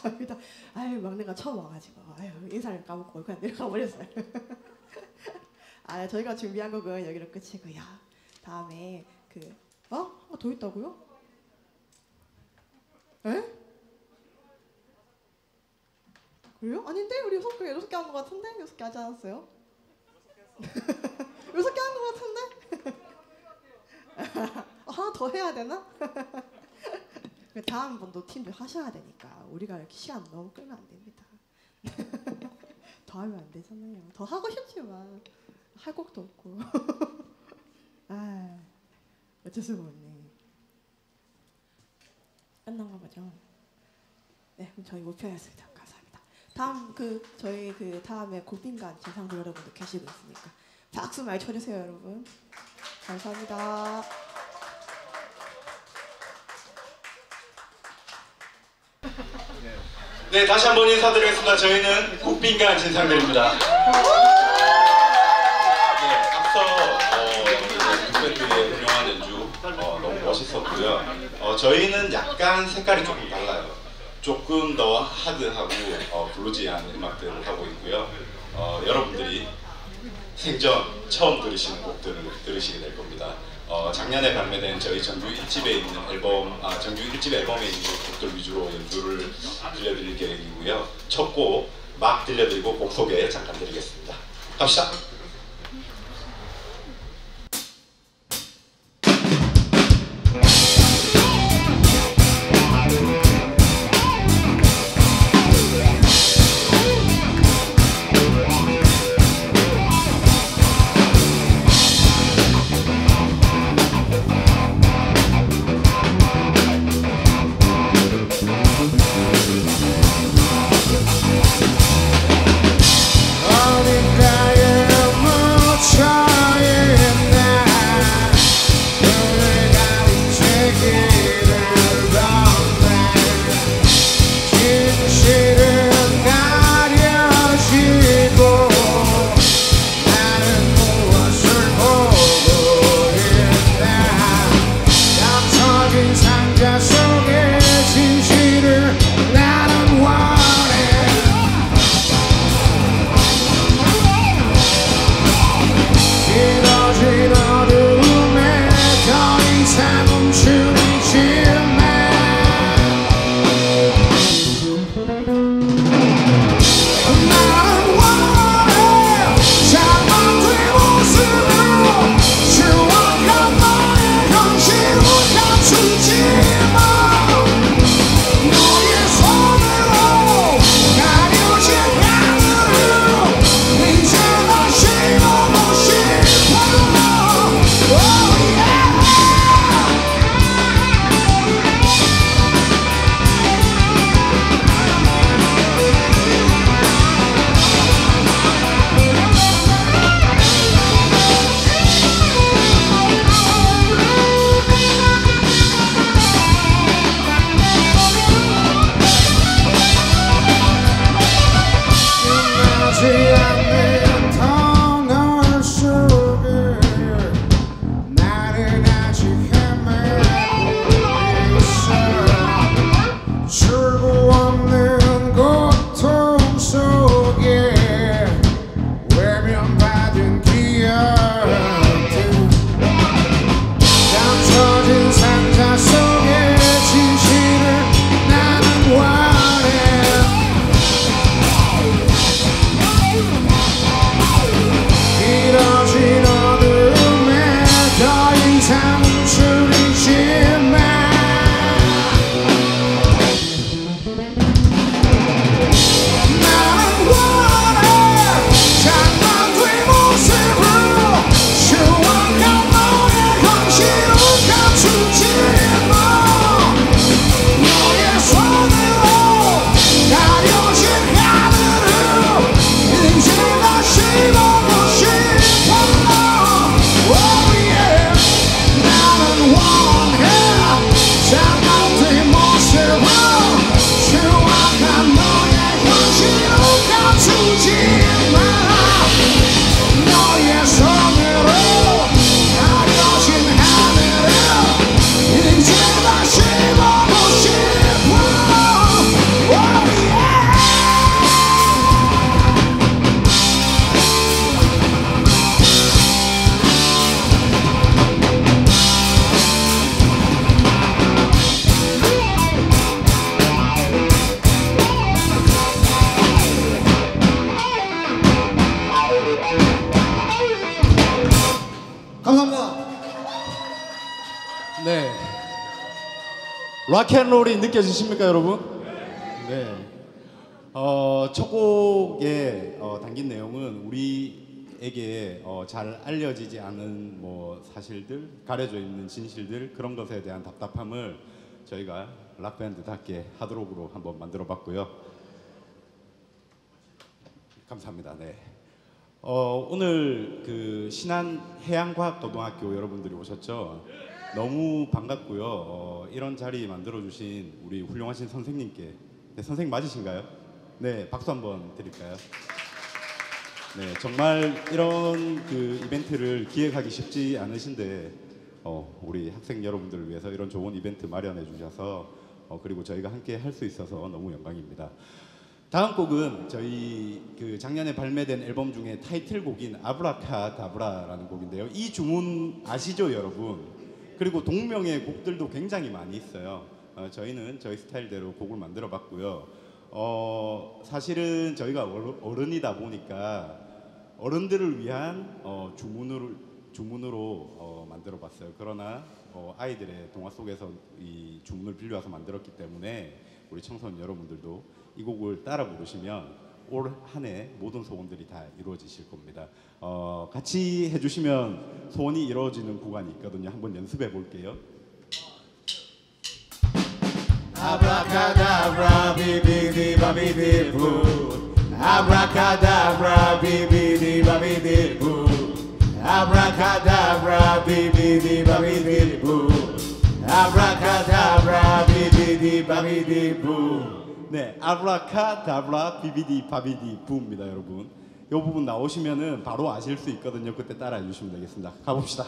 감사합니다. 아유 막내가 처음 와가지고 아유 인사를 까먹고 그냥 내려가 버렸어요. 아 저희가 준비한 곡은 여기로 끝이고요. 다음에 하나 더 있다고요? 에? 그래요? 아닌데 우리 6개 한 것 같은데 6개 하지 않았어요? 6개 한 것 같은데? 하나 더 해야 되나? 다음 번도 팀들 하셔야 되니까 우리가 이렇게 시간 너무 끌면 안 됩니다. 더 하면 안 되잖아요. 더 하고 싶지만 할 곡도 없고. 아 어쩔 수가 없네. 끝난 거 보죠. 네, 그럼 저희 목표였습니다. 감사합니다. 다음 저희 다음에 고빈관 재상도 여러분도 계시고 있으니까 박수 많이 쳐주세요, 여러분. 감사합니다.
네, 다시 한번 인사드리겠습니다. 저희는 국빈관 진상들입니다. 네, 앞서 밴드의 훌륭한 연주 너무 멋있었고요. 저희는 약간 색깔이 조금 달라요. 조금 더 하드하고 블루지한 음악들을 하고 있고요. 여러분들이 생전 처음 들으시는 곡들을 들으시게 될 겁니다. 작년에 발매된 저희 정규 1집에 있는 정규 1집 앨범에 있는 곡들 위주로 연주를 들려드릴 계획이고요. 첫 곡 막 들려드리고 곡 소개 잠깐 드리겠습니다. 갑시다.
어딘가에 네. 락앤롤이 느껴지십니까, 여러분? 네. 첫 곡에 담긴 내용은 우리에게 잘 알려지지 않은 뭐 사실들, 가려져 있는 진실들, 그런 것에 대한 답답함을 저희가 락밴드답게 하드록으로 한번 만들어봤고요. 감사합니다. 네. 오늘 그 신안 해양과학고등학교 여러분들이 오셨죠? 너무 반갑고요. 이런 자리 만들어주신 우리 훌륭하신 선생님께, 네, 선생님 맞으신가요? 네, 박수 한번 드릴까요? 네, 정말 이런 그 이벤트를 기획하기 쉽지 않으신데 우리 학생 여러분들을 위해서 이런 좋은 이벤트 마련해 주셔서 그리고 저희가 함께 할 수 있어서 너무 영광입니다. 다음 곡은 저희 그 작년에 발매된 앨범 중에 타이틀곡인 아브라카다브라라는 곡인데요. 이 주문 아시죠, 여러분? 그리고 동명의 곡들도 굉장히 많이 있어요. 저희는 저희 스타일대로 곡을 만들어 봤고요. 사실은 저희가 어른이다 보니까 어른들을 위한 주문으로 만들어 봤어요. 그러나 아이들의 동화 속에서 이 주문을 빌려와서 만들었기 때문에 우리 청소년 여러분들도 이 곡을 따라 부르시면 올 한 해 모든 소원들이 다 이루어지실 겁니다. 같이 해주시면 소원이 이루어지는 구간이 있거든요. 한번 연습해 볼게요.
아브라카다브라 비비디 바비디 부 아브라카다브라 비비디 바비디 부 아브라카다브라 비비디 바비디 부 아브라카다브라 비비디 바비디 부.
네, 아브라카다브라 비비디 바비디 부입니다, 여러분. 이 부분 나오시면은 바로 아실 수 있거든요. 그때 따라해 주시면 되겠습니다. 가봅시다.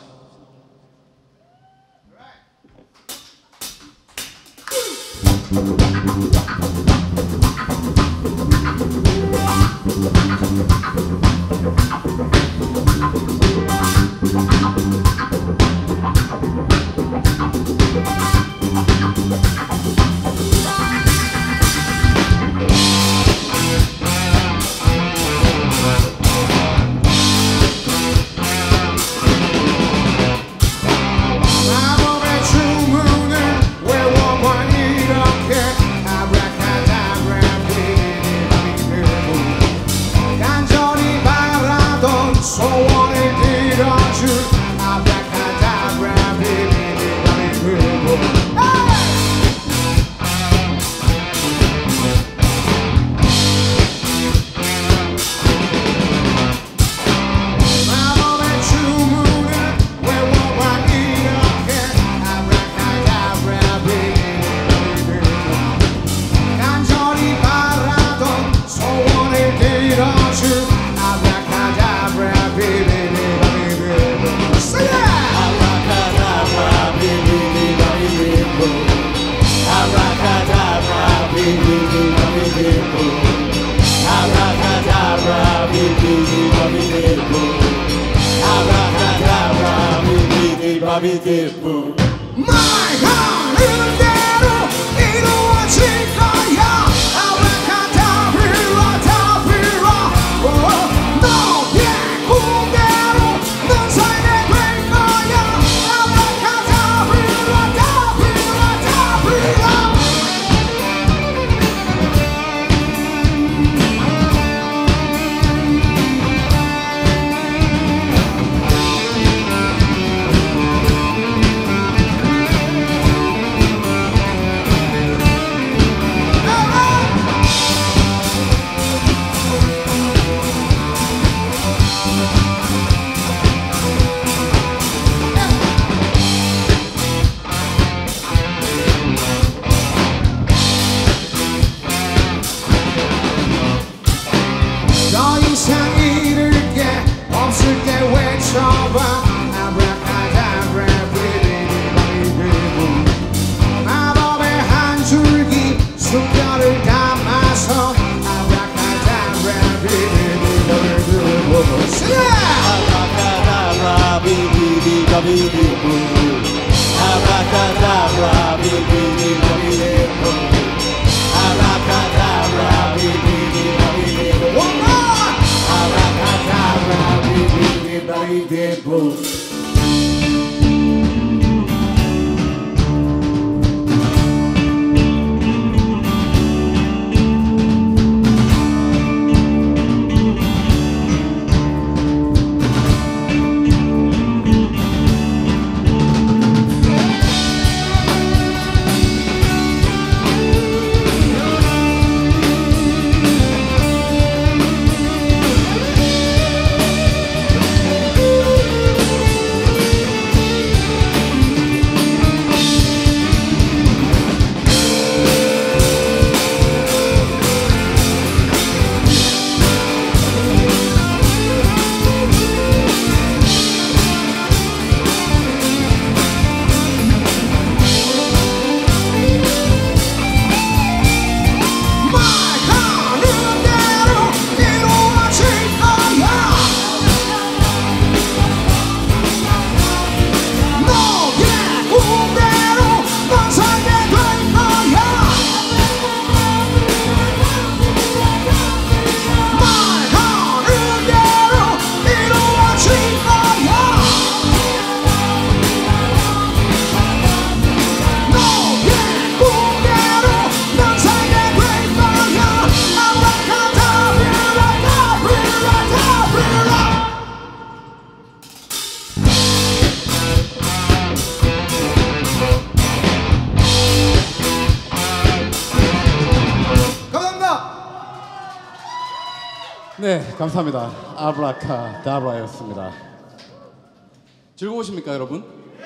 네, 감사합니다. 아브라카다브라였습니다. 즐거우십니까, 여러분?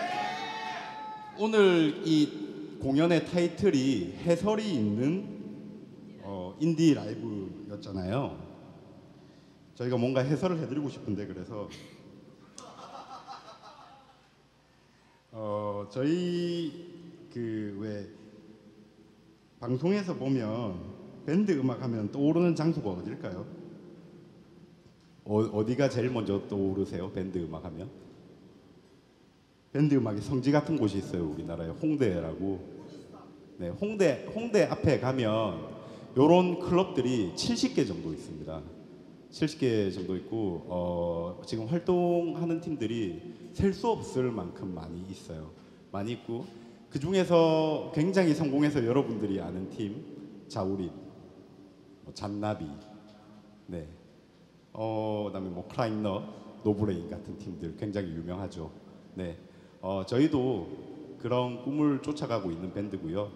오늘 이 공연의 타이틀이 해설이 있는 인디 라이브였잖아요. 저희가 뭔가 해설을 해드리고 싶은데 그래서 저희 그 왜 방송에서 보면 밴드 음악 하면 떠오르는 장소가 어딜까요? 어디가 제일 먼저 떠오르세요? 밴드 음악 하면? 밴드 음악의 성지 같은 곳이 있어요. 우리나라에 홍대라고. 네, 홍대 앞에 가면 요런 클럽들이 70개 정도 있습니다. 70개 정도 있고 지금 활동하는 팀들이 셀 수 없을 만큼 많이 있어요. 많이 있고 그 중에서 굉장히 성공해서 여러분들이 아는 팀 자우림, 잔나비, 네, 그다음에 뭐 클라이너, 노브레인 같은 팀들 굉장히 유명하죠. 네, 저희도 그런 꿈을 쫓아가고 있는 밴드고요.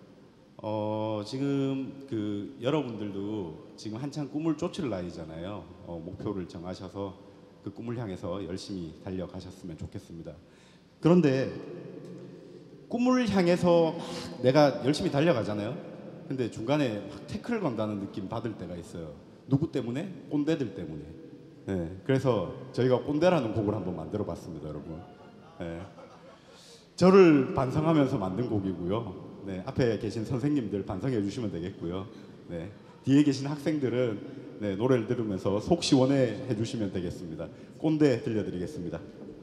지금 그 여러분들도 지금 한창 꿈을 쫓을 나이잖아요. 목표를 정하셔서 그 꿈을 향해서 열심히 달려가셨으면 좋겠습니다. 그런데 꿈을 향해서 막 내가 열심히 달려가잖아요. 근데 중간에 막 태클 건다는 느낌 받을 때가 있어요. 누구 때문에? 꼰대들 때문에. 네, 그래서 저희가 꼰대라는 곡을 한번 만들어 봤습니다, 여러분. 네, 저를 반성하면서 만든 곡이고요. 네, 앞에 계신 선생님들 반성해 주시면 되겠고요. 네, 뒤에 계신 학생들은 네, 노래를 들으면서 속 시원해 해주시면 되겠습니다. 꼰대 들려드리겠습니다.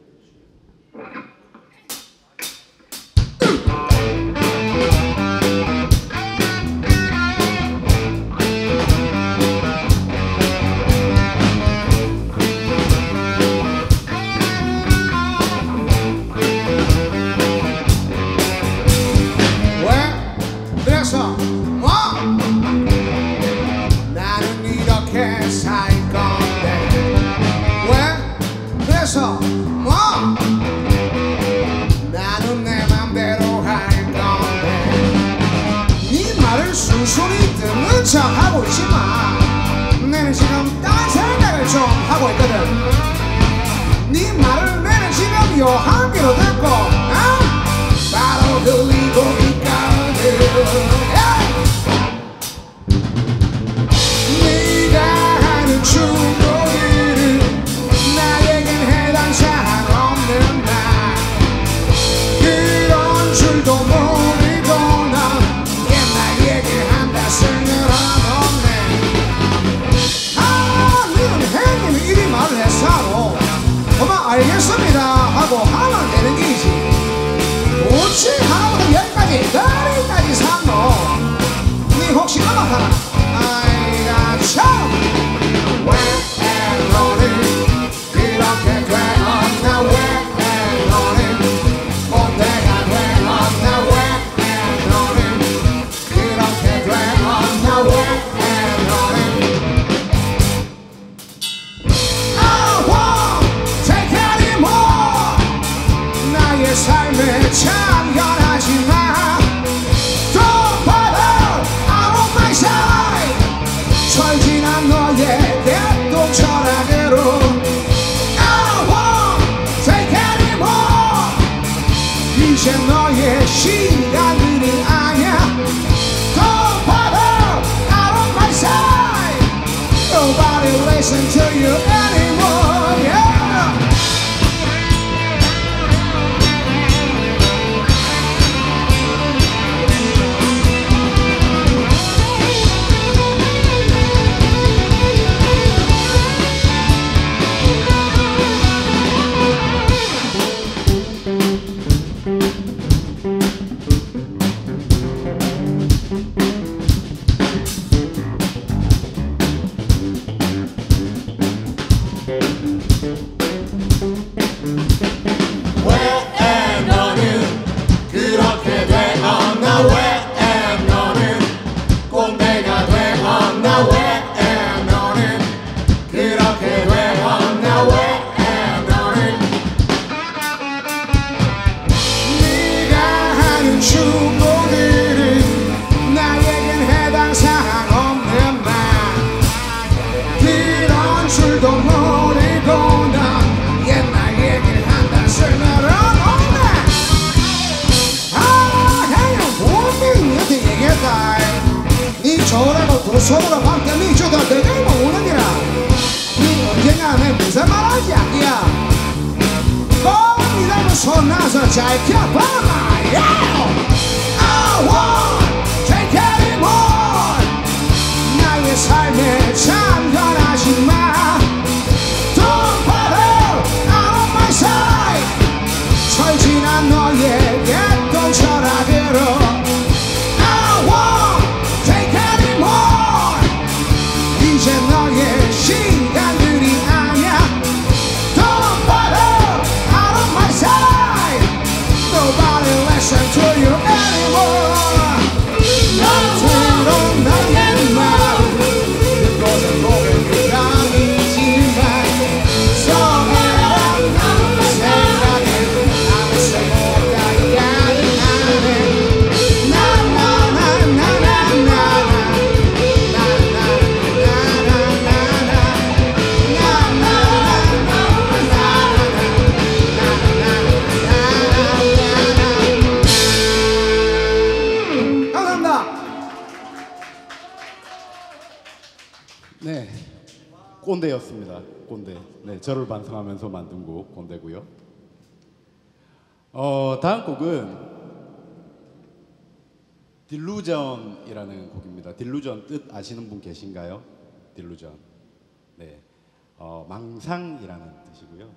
하고 있지만 내는 지금 딴 생각을 좀 하고 있거든. 네 말을 내는 지금 요 한 귀로 듣고 바로 들리고 있거든. 네가 하는 충고들은 나에겐 해당 사항 없는 말 그런 줄도 모르고 넌 옛날 얘기한다 생각하던데 형님이 이리 말을 했어도 그만 알겠습니다 하고 하면 되는 게지. 어찌 하나부터 열까지 다리까지 산노. 니 혹시 음악 하나? 아이가 참 왜 너는 그렇게 되었나. 왜 너는 꼰대가 되었나. 왜 너는 그렇게 되었나. 왜 삶에 참견하지 마. Don't bother, I'm on my side. 철진한 너의 대독 철학으로 I won't take anymore. 이제 너의 시간들이 아니야. Don't bother, I'm on my side. Nobody listen to you anymore. Yeah. 나서 잘 켜봐라. I won't take anymore. 나의 삶에 참견하지 마. Don't bother, out of my sight. 철진한 너의 예쁜 철학으로 I won't take anymore. 이제 너의 시간들이 아냐. Don't bother, out of my sight. Nobody listen to you anymore. 너처럼 너의 마음 그곳에 보면 유감이지만 서해라 생각에 아무새 못하게 하네.
네, 꼰대였습니다. 꼰대. 네, 저를 반성하면서 만든 곡 꼰대고요. 다음 곡은 딜루전이라는 곡입니다. 딜루전 뜻 아시는 분 계신가요? 딜루전. 네, 망상이라는 뜻이고요.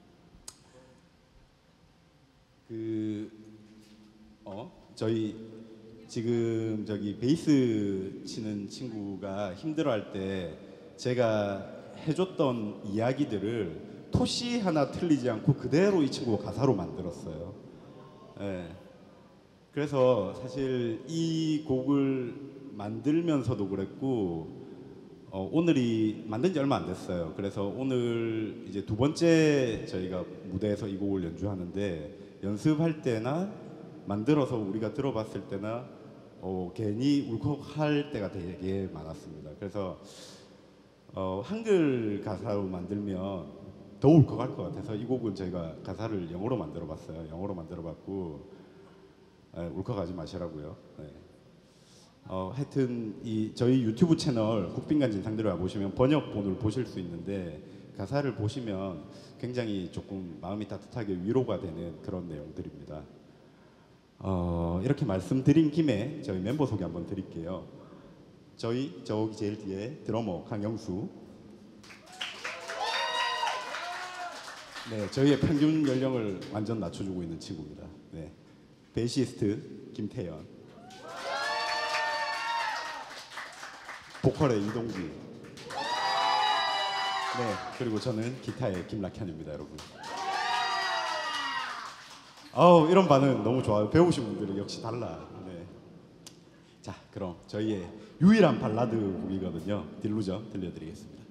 저희 지금 저기 베이스 치는 친구가 힘들어할 때 제가 해줬던 이야기들을 토시 하나 틀리지 않고 그대로 이 친구가 가사로 만들었어요. 네. 그래서 사실 이 곡을 만들면서도 그랬고 오늘이 만든 지 얼마 안 됐어요. 그래서 오늘 이제 두 번째 저희가 무대에서 이 곡을 연주하는데 연습할 때나 만들어서 우리가 들어봤을 때나 괜히 울컥할 때가 되게 많았습니다. 그래서 한글 가사로 만들면 더 울컥할 것 같아서 이 곡은 저희가 가사를 영어로 만들어봤어요. 영어로 만들어봤고 울컥하지 마시라고요. 네. 하여튼 이 저희 유튜브 채널 국빈관 진상들을 보시면 번역본을 보실 수 있는데 가사를 보시면 굉장히 조금 마음이 따뜻하게 위로가 되는 그런 내용들입니다. 이렇게 말씀드린 김에 저희 멤버 소개 한번 드릴게요. 저기 제일 뒤에 드러머 강영수. 네, 저희의 평균 연령을 완전 낮춰주고 있는 친구입니다. 네, 베이시스트 김태현, 보컬의 이동기. 네, 그리고 저는 기타의 김락현입니다, 여러분. 이런 반응 너무 좋아요. 배우신 분들은 역시 달라. 네. 자, 그럼 저희의 유일한 발라드 곡이거든요. 딜루전 들려드리겠습니다.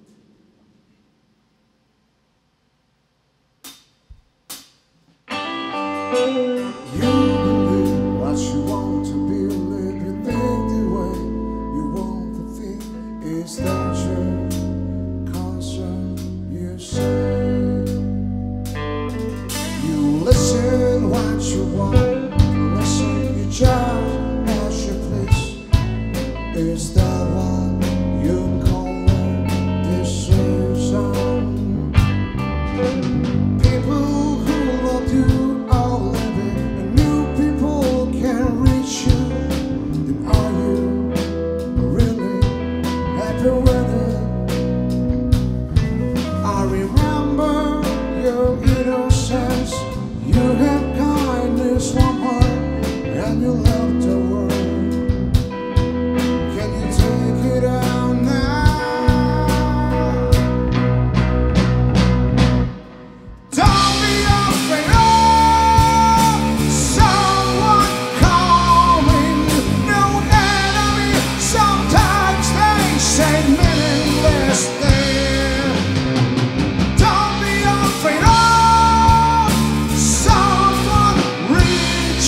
You believe what you want to believe. You think the way you want to think. Is that your concern? You say you listen what you want. Listen you just as you please. Is that what you call decision? People who love you are living, and new people can reach you. Then are you really happy with it? I remember your innocence. You have kindness from heart, and you love the world. Can you take it out now? Don't be afraid of someone coming. No enemy. Sometimes they say meaningless things. Don't be afraid of someone reaching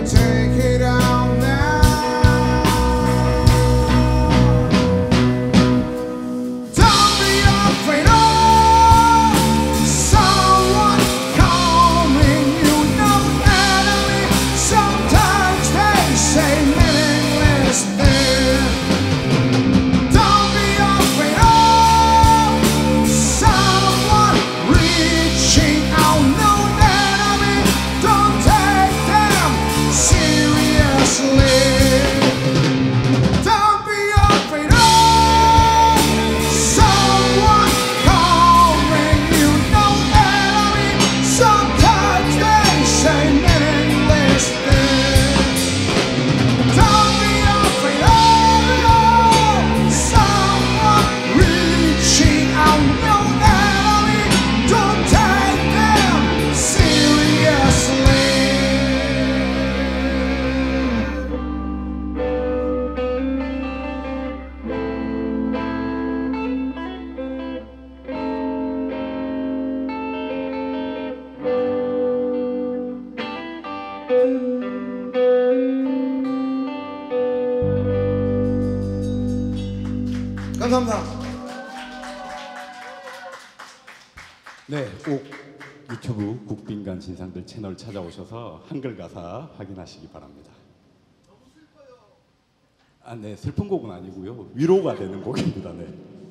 take it out now. Don't be afraid of someone calling you no enemy. Sometimes they say meaningless things. Don't be afraid of someone reaching out, no enemy. Don't take them seriously. Don't be afraid of someone calling you no enemy. Sometimes they say meaningless things. Don't be afraid of someone reaching out, no enemy. Don't take them seriously. 감사합니다.
네, 꼭 유튜브 국빈관 진상들 채널 찾아오셔서 한글 가사 확인하시기 바랍니다. 아, 네, 슬픈 곡은 아니고요. 위로가 되는 곡입니다. 네.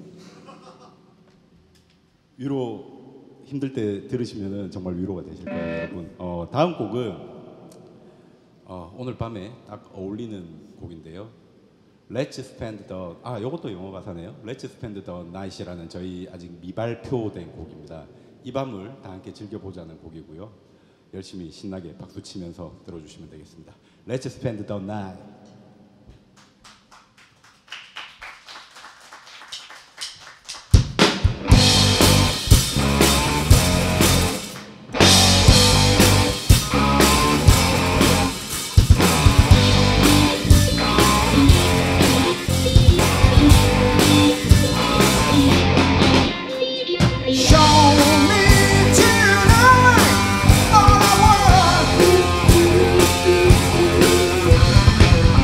위로 힘들 때 들으시면은 정말 위로가 되실 거예요, 여러분. 다음 곡은 오늘 밤에 딱 어울리는 곡인데요. Let's spend the 요것도 영어 가사네요. Let's spend the night이라는 저희 아직 미발표된 곡입니다. 이 밤을 다 함께 즐겨보자는 곡이고요. 열심히 신나게 박수 치면서 들어주시면 되겠습니다. Let's spend the night.
Show me tonight all I want.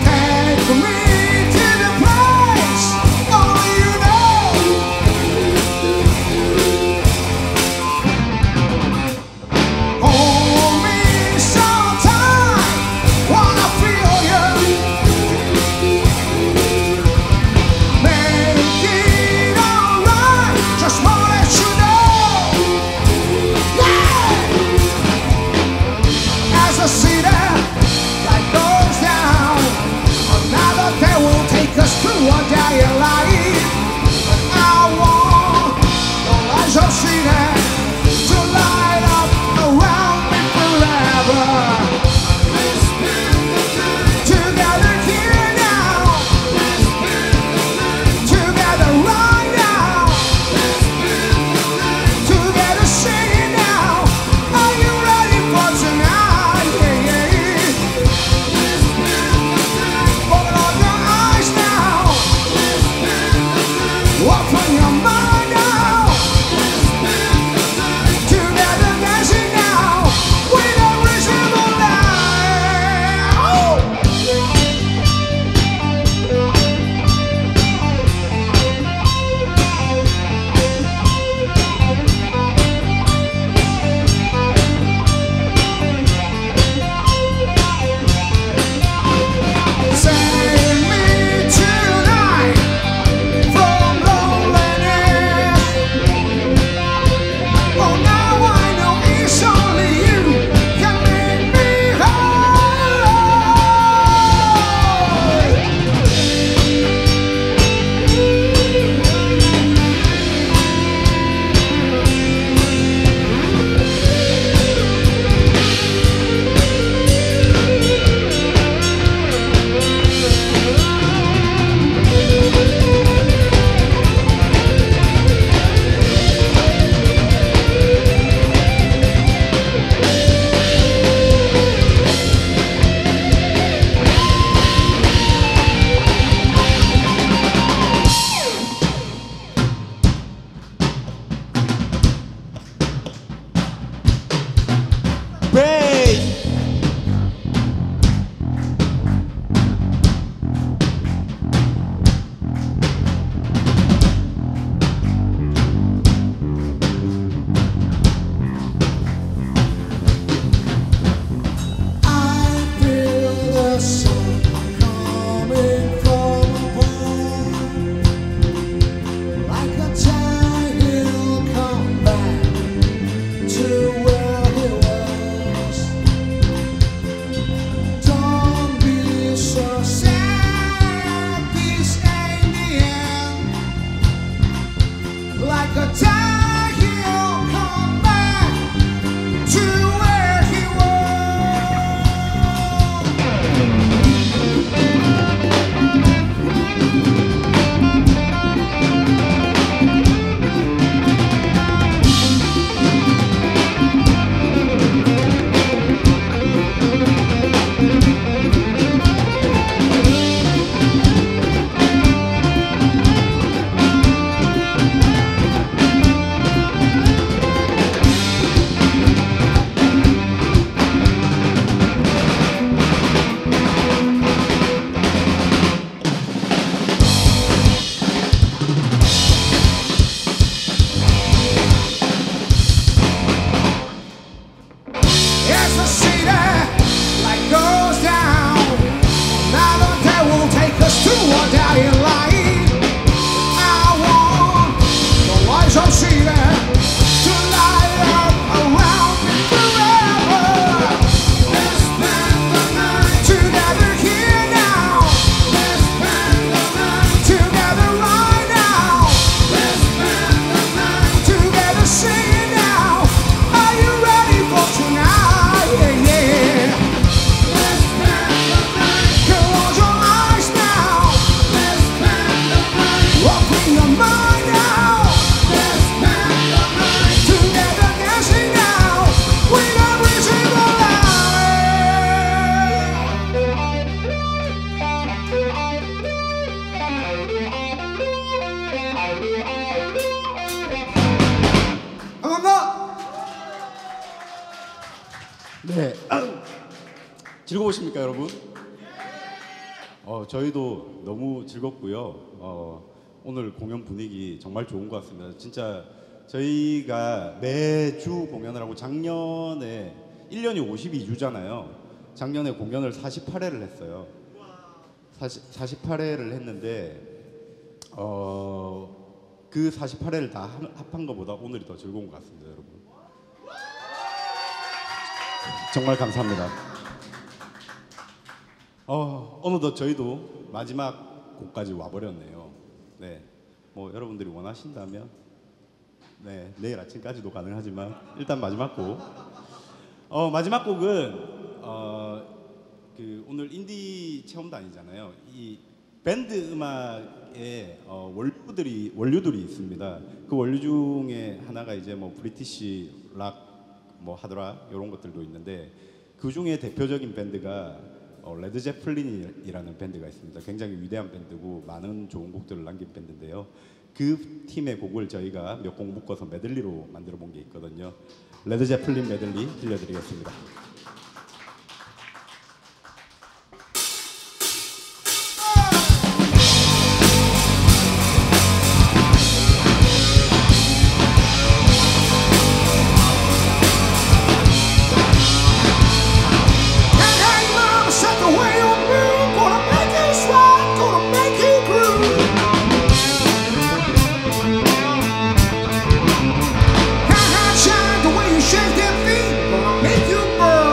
즐거우십니까 여러분? 저희도 너무 즐겁고요. 오늘 공연 분위기 정말 좋은 것 같습니다. 진짜 저희가 매주 공연을 하고 작년에 1년이 52주잖아요. 작년에 공연을 48회를 했어요. 48회를 했는데 그 48회를 다 합한 것보다 오늘이 더 즐거운 것 같습니다, 여러분. 정말 감사합니다. 어느덧 저희도 마지막 곡까지 와버렸네요. 네, 뭐 여러분들이 원하신다면 네, 내일 아침까지도 가능하지만 일단 마지막 곡. 마지막 곡은 그 오늘 인디 체험단이잖아요. 이 밴드 음악에 원류들이 있습니다. 그 원류 중에 하나가 이제 뭐 브리티시 락, 뭐 하드락 이런 것들도 있는데 그 중에 대표적인 밴드가 레드 제플린이라는 밴드가 있습니다. 굉장히 위대한 밴드고 많은 좋은 곡들을 남긴 밴드인데요. 그 팀의 곡을 저희가 몇 곡 묶어서 메들리로 만들어 본 게 있거든요. 레드 제플린 메들리 들려드리겠습니다.
Shake them feet, gonna make you burn.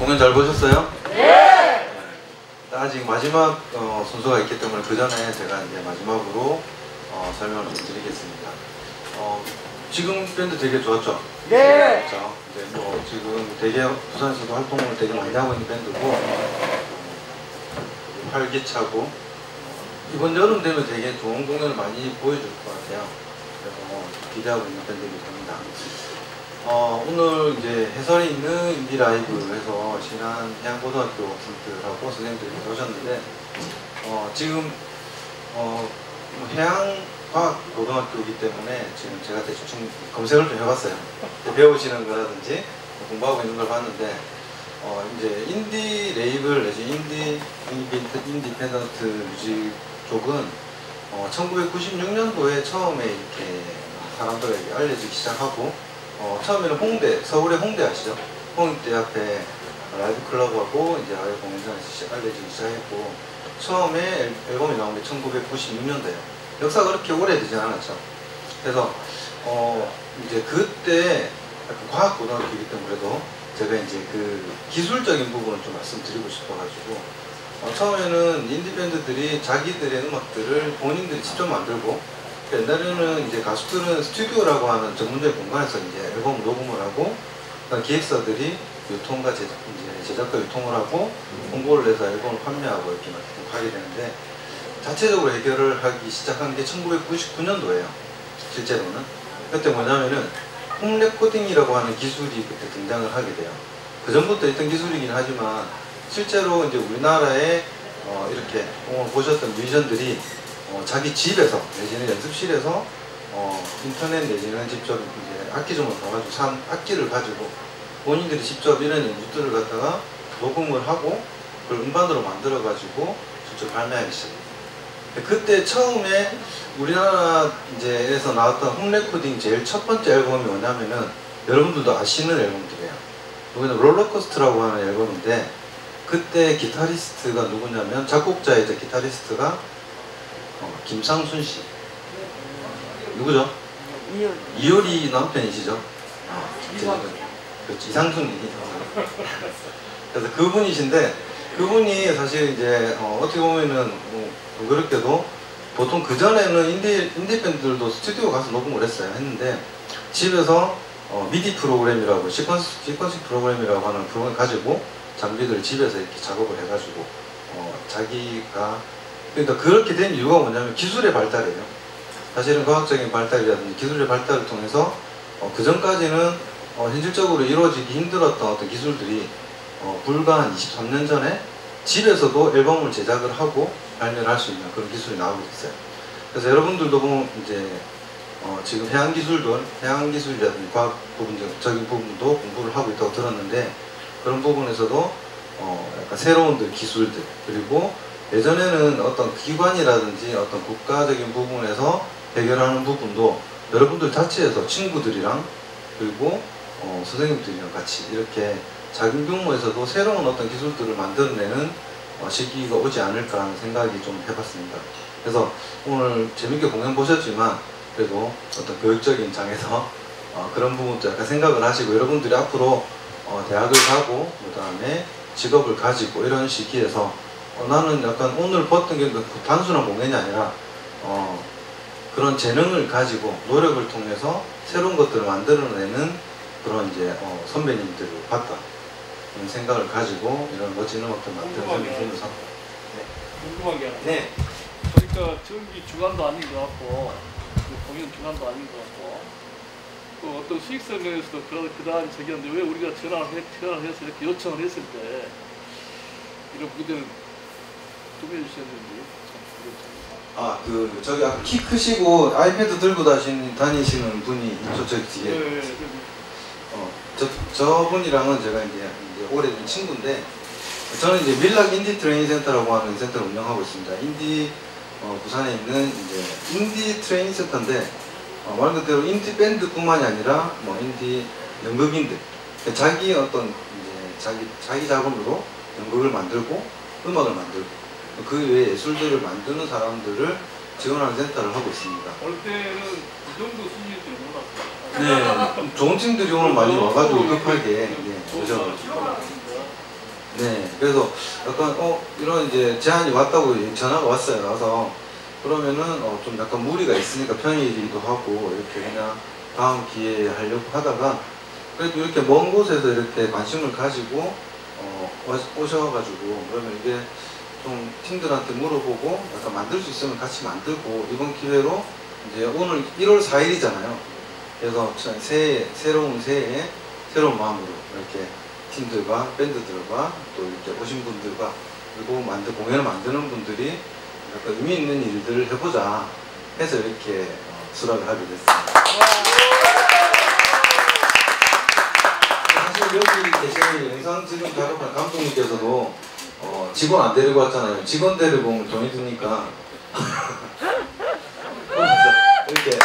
공연 잘 보셨어요? 네. 아직 마지막 순서가 있기 때문에 그 전에 제가 이제 마지막으로 설명을 좀 드리겠습니다. 지금 밴드 되게 좋았죠?
네.
그렇죠? 이제 뭐 지금 되게 부산에서도 활동을 되게 많이 하고 있는 밴드고 활기차고 이번 여름 되면 되게 좋은 공연을 많이 보여줄 것 같아요. 그래서 기대하고 있는 밴드이기 때문에 오늘 이제 해설이 있는 인디 라이브 해서 신안 해양고등학교 학생들하고 선생님들이 오셨는데 지금 해양과학고등학교이기 때문에 지금 제가 대충 검색을 좀 해봤어요. 배우시는 거라든지 공부하고 있는 걸 봤는데 이제 인디 레이블 내지 인디펜던트 뮤직 쪽은 1996년도에 처음에 이렇게 사람들에게 알려지기 시작하고 처음에는 홍대, 서울의 홍대 아시죠? 홍대 앞에 라이브 클럽하고 이제 라이브 공연장에서 알려지기 시작했고 처음에 앨범이 나온 게 1996년도예요. 역사가 그렇게 오래되진 않았죠. 그래서 이제 그때 과학고등학교이기 때문에 그래도 제가 이제 그 기술적인 부분을 좀 말씀드리고 싶어가지고 처음에는 인디밴드들이 자기들의 음악들을 본인들이 직접 만들고 옛날에는 이제 가수들은 스튜디오라고 하는 전문적인 공간에서 이제 앨범 녹음을 하고 기획사들이 유통과 제작과 유통을 하고 홍보를 해서 앨범을 판매하고 이렇게 하게 되는데 자체적으로 해결을 하기 시작한 게 1999년도예요. 실제로는 그때 뭐냐면은 홈레코딩이라고 하는 기술이 그때 등장을 하게 돼요. 그 전부터 있던 기술이긴 하지만 실제로 이제 우리나라에 이렇게 오늘 보셨던 뮤지션들이 자기 집에서 내지는 연습실에서 인터넷 내지는 직접 이제 악기점을 가가지고 산 악기를 가지고 본인들이 직접 이런 연주들을 갖다가 녹음을 하고 그걸 음반으로 만들어 가지고 직접 발매하기 시작해요. 그때 처음에 우리나라 이제에서 나왔던 홈레코딩 제일 첫 번째 앨범이 뭐냐면은 여러분들도 아시는 앨범들이에요. 여기는 롤러코스터라고 하는 앨범인데 그때 기타리스트가 누구냐면 작곡자이자 기타리스트가 김상순 씨. 누구죠? 이효리 남편이시죠? 그렇죠. 이상순이. 그래서 그분이신데 그분이 사실 이제 어떻게 보면은 그렇게도 보통 그 전에는 인디 밴드들도 스튜디오 가서 녹음을 했는데 집에서 미디 프로그램이라고 시퀀스 프로그램이라고 하는 프로그램을 가지고 장비들을 집에서 이렇게 작업을 해가지고 자기가 그러니까 그렇게 된 이유가 뭐냐면 기술의 발달이에요. 사실은 과학적인 발달이라든지 기술의 발달을 통해서 그 전까지는 현실적으로 이루어지기 힘들었던 어떤 기술들이 불과 한 23년 전에 집에서도 앨범을 제작을 하고 발매를 할 수 있는 그런 기술이 나오고 있어요. 그래서 여러분들도 보면 이제 지금 해양기술이라든지 과학 부분적인 부분도 공부를 하고 있다고 들었는데 그런 부분에서도 약간 새로운 기술들 그리고 예전에는 어떤 기관이라든지 어떤 국가적인 부분에서 해결하는 부분도 여러분들 자체에서 친구들이랑 그리고 선생님들이랑 같이 이렇게 작은 규모에서도 새로운 어떤 기술들을 만들어내는 시기가 오지 않을까 하는 생각이 좀 해봤습니다. 그래서 오늘 재밌게 공연 보셨지만 그래도 어떤 교육적인 장에서 그런 부분도 약간 생각을 하시고 여러분들이 앞으로 대학을 가고 그 다음에 직업을 가지고 이런 시기에서 나는 약간 오늘 봤던 게 단순한 공연이 아니라 그런 재능을 가지고 노력을 통해서 새로운 것들을 만들어내는 그런 이제 선배님들을 봤다 그런 생각을 가지고 이런 멋진 음악들 만드는 선배님들서
궁금한 게 하나.
네.
그러니까 정기 주간도 아닌 것 같고 공연 주간도 아닌 것 같고 또 어떤 수익성 면에서도 그다음 저기였는데 왜 우리가 전화를 해서 이렇게 요청을 했을 때 이런 무대를 준비해 주셨는지 참
저기 키 크시고 아이패드 들고 다니시는 분이 저기 뒤에
네.
저분이랑은 제가 이제 오래된 친구인데 저는 이제 밀락 인디 트레이닝 센터라고 하는 센터를 운영하고 있습니다. 부산에 있는 이제 인디 트레이닝 센터인데 말 그대로 인디 밴드뿐만이 아니라 인디 연극인들 자기 어떤 이제 자기 자금으로 연극을 만들고 음악을 만들고 그 외에 예술들을 만드는 사람들을 지원하는 센터를 하고 있습니다.
올 때는 이 정도 수준일 줄 몰랐어요.
네, 좋은 팀들이 오늘 많이 와가지고 급하게 오셔가지고 네, 그래서 약간 이런 이제 제안이 왔다고 전화가 왔어요. 와서 그러면은 좀 약간 무리가 있으니까 평일이기도 하고 이렇게 그냥 다음 기회에 하려고 하다가 그래도 이렇게 먼 곳에서 이렇게 관심을 가지고 오셔가지고 그러면 이게 좀 팀들한테 물어보고 약간 만들 수 있으면 같이 만들고 이번 기회로 이제 오늘 1월 4일이잖아요. 그래서 새로운 새해에 새로운 마음으로 이렇게 팀들과 밴드들과 또 이렇게 오신 분들과 그리고 공연을 만드는 분들이 약간 의미 있는 일들을 해보자 해서 이렇게 수락을 하게 됐습니다. 사실 여기 계시는 영상 지금 작업한 감독님께서도 직원 안 데리고 왔잖아요. 직원 데리고 오면 돈이 드니까 이렇게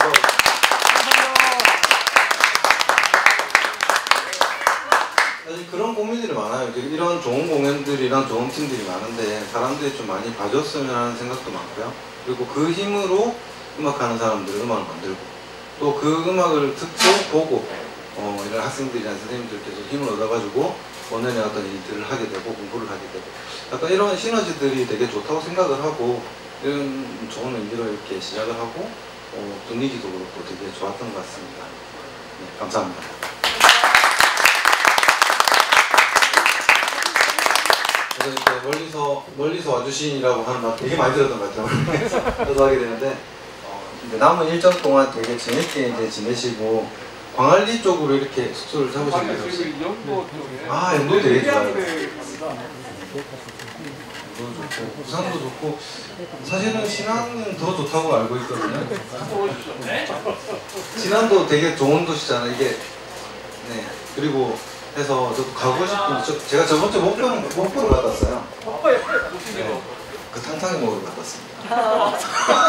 사실 그런 고민들이 많아요. 이런 좋은 공연들이랑 좋은 팀들이 많은데 사람들이 좀 많이 봐줬으면 하는 생각도 많고요. 그리고 그 힘으로 음악하는 사람들은 음악을 만들고 또 그 음악을 듣고 보고 이런 학생들이나 선생님들께서 힘을 얻어가지고 원하는 어떤 일들을 하게 되고 공부를 하게 되고 약간 이런 시너지들이 되게 좋다고 생각을 하고 이런 좋은 의미로 이렇게 시작을 하고 분위기도 그렇고 되게 좋았던 것 같습니다. 네, 감사합니다. 그래서 이렇게 멀리서 와주신이라고 하는 말 되게 많이 들었던 것 같아요. 저도 하게 되는데 이제 남은 일정 동안 되게 재밌게 이제 지내시고 광안리 쪽으로 이렇게 숙소를 잡으셨나요?
영도 쪽에.
아, 영도 되게 좋아요. 좋고 부산도 좋고 사실은 신안은 더 좋다고 알고 있거든요. 신안도 되게 좋은 도시잖아요. 이게 네 그리고 해서 저도 가고 싶은 제가 저번주에 목포를 갔었어요. 네, 그 탕탕이 먹으러 갔었습니다.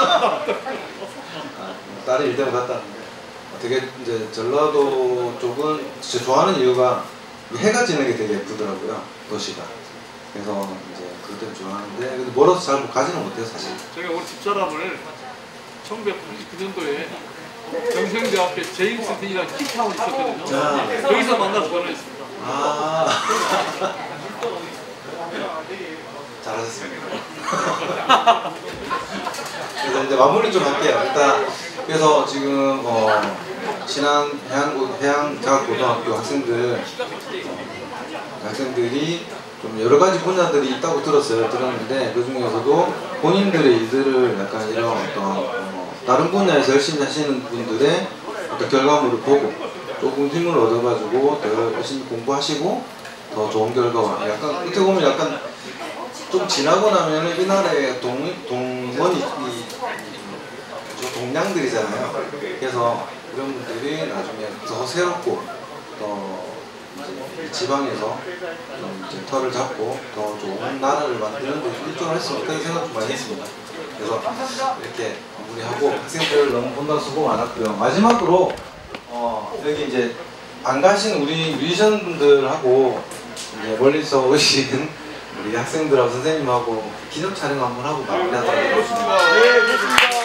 딸이 일 때문에 갔다 왔는데 되게 이제 전라도 쪽은 진짜 좋아하는 이유가 해가 지는 게 되게 예쁘더라고요. 도시가. 그래서 이제 그때는 좋아하는데 근데 멀어서 잘 가지는 못해요 사실.
제가 우리 집사람을 1989년도에 경생대 앞에 제임스 딘이라는 킥타운이 있었거든요. 여기서 만나서 결혼했습니다.
잘하셨습니다. 그래서 이제 마무리 좀 할게요. 일단 그래서 지금 신안 해양과학고등학교 학생들이 좀 여러 가지 분야들이 있다고 들었는데 그 중에서도 본인들의 일들을 약간 이런 다른 분야에서 열심히 하시는 분들의 어떤 결과물을 보고 조금 힘을 얻어가지고 더 열심히 공부하시고 더 좋은 결과와 약간 어떻게 보면 약간 좀 지나고 나면은 이 나라의 동량들이잖아요. 그래서 이런 분들이 나중에 더 새롭고 더 이제 지방에서 이제 털을 잡고 더 좋은 나라를 만드는 데 일조를 했으면 그런 생각 좀 많이 했습니다. 그래서 이렇게 마무리하고 학생들 너무 본다 수고 많았고요. 마지막으로 여기 이제 안 가신 우리 뮤지션분들하고 이제 멀리서 오신 우리 학생들하고 선생님하고 기념 촬영 한번 하고 마무리하도록 하겠습니다.
네, 좋습니다.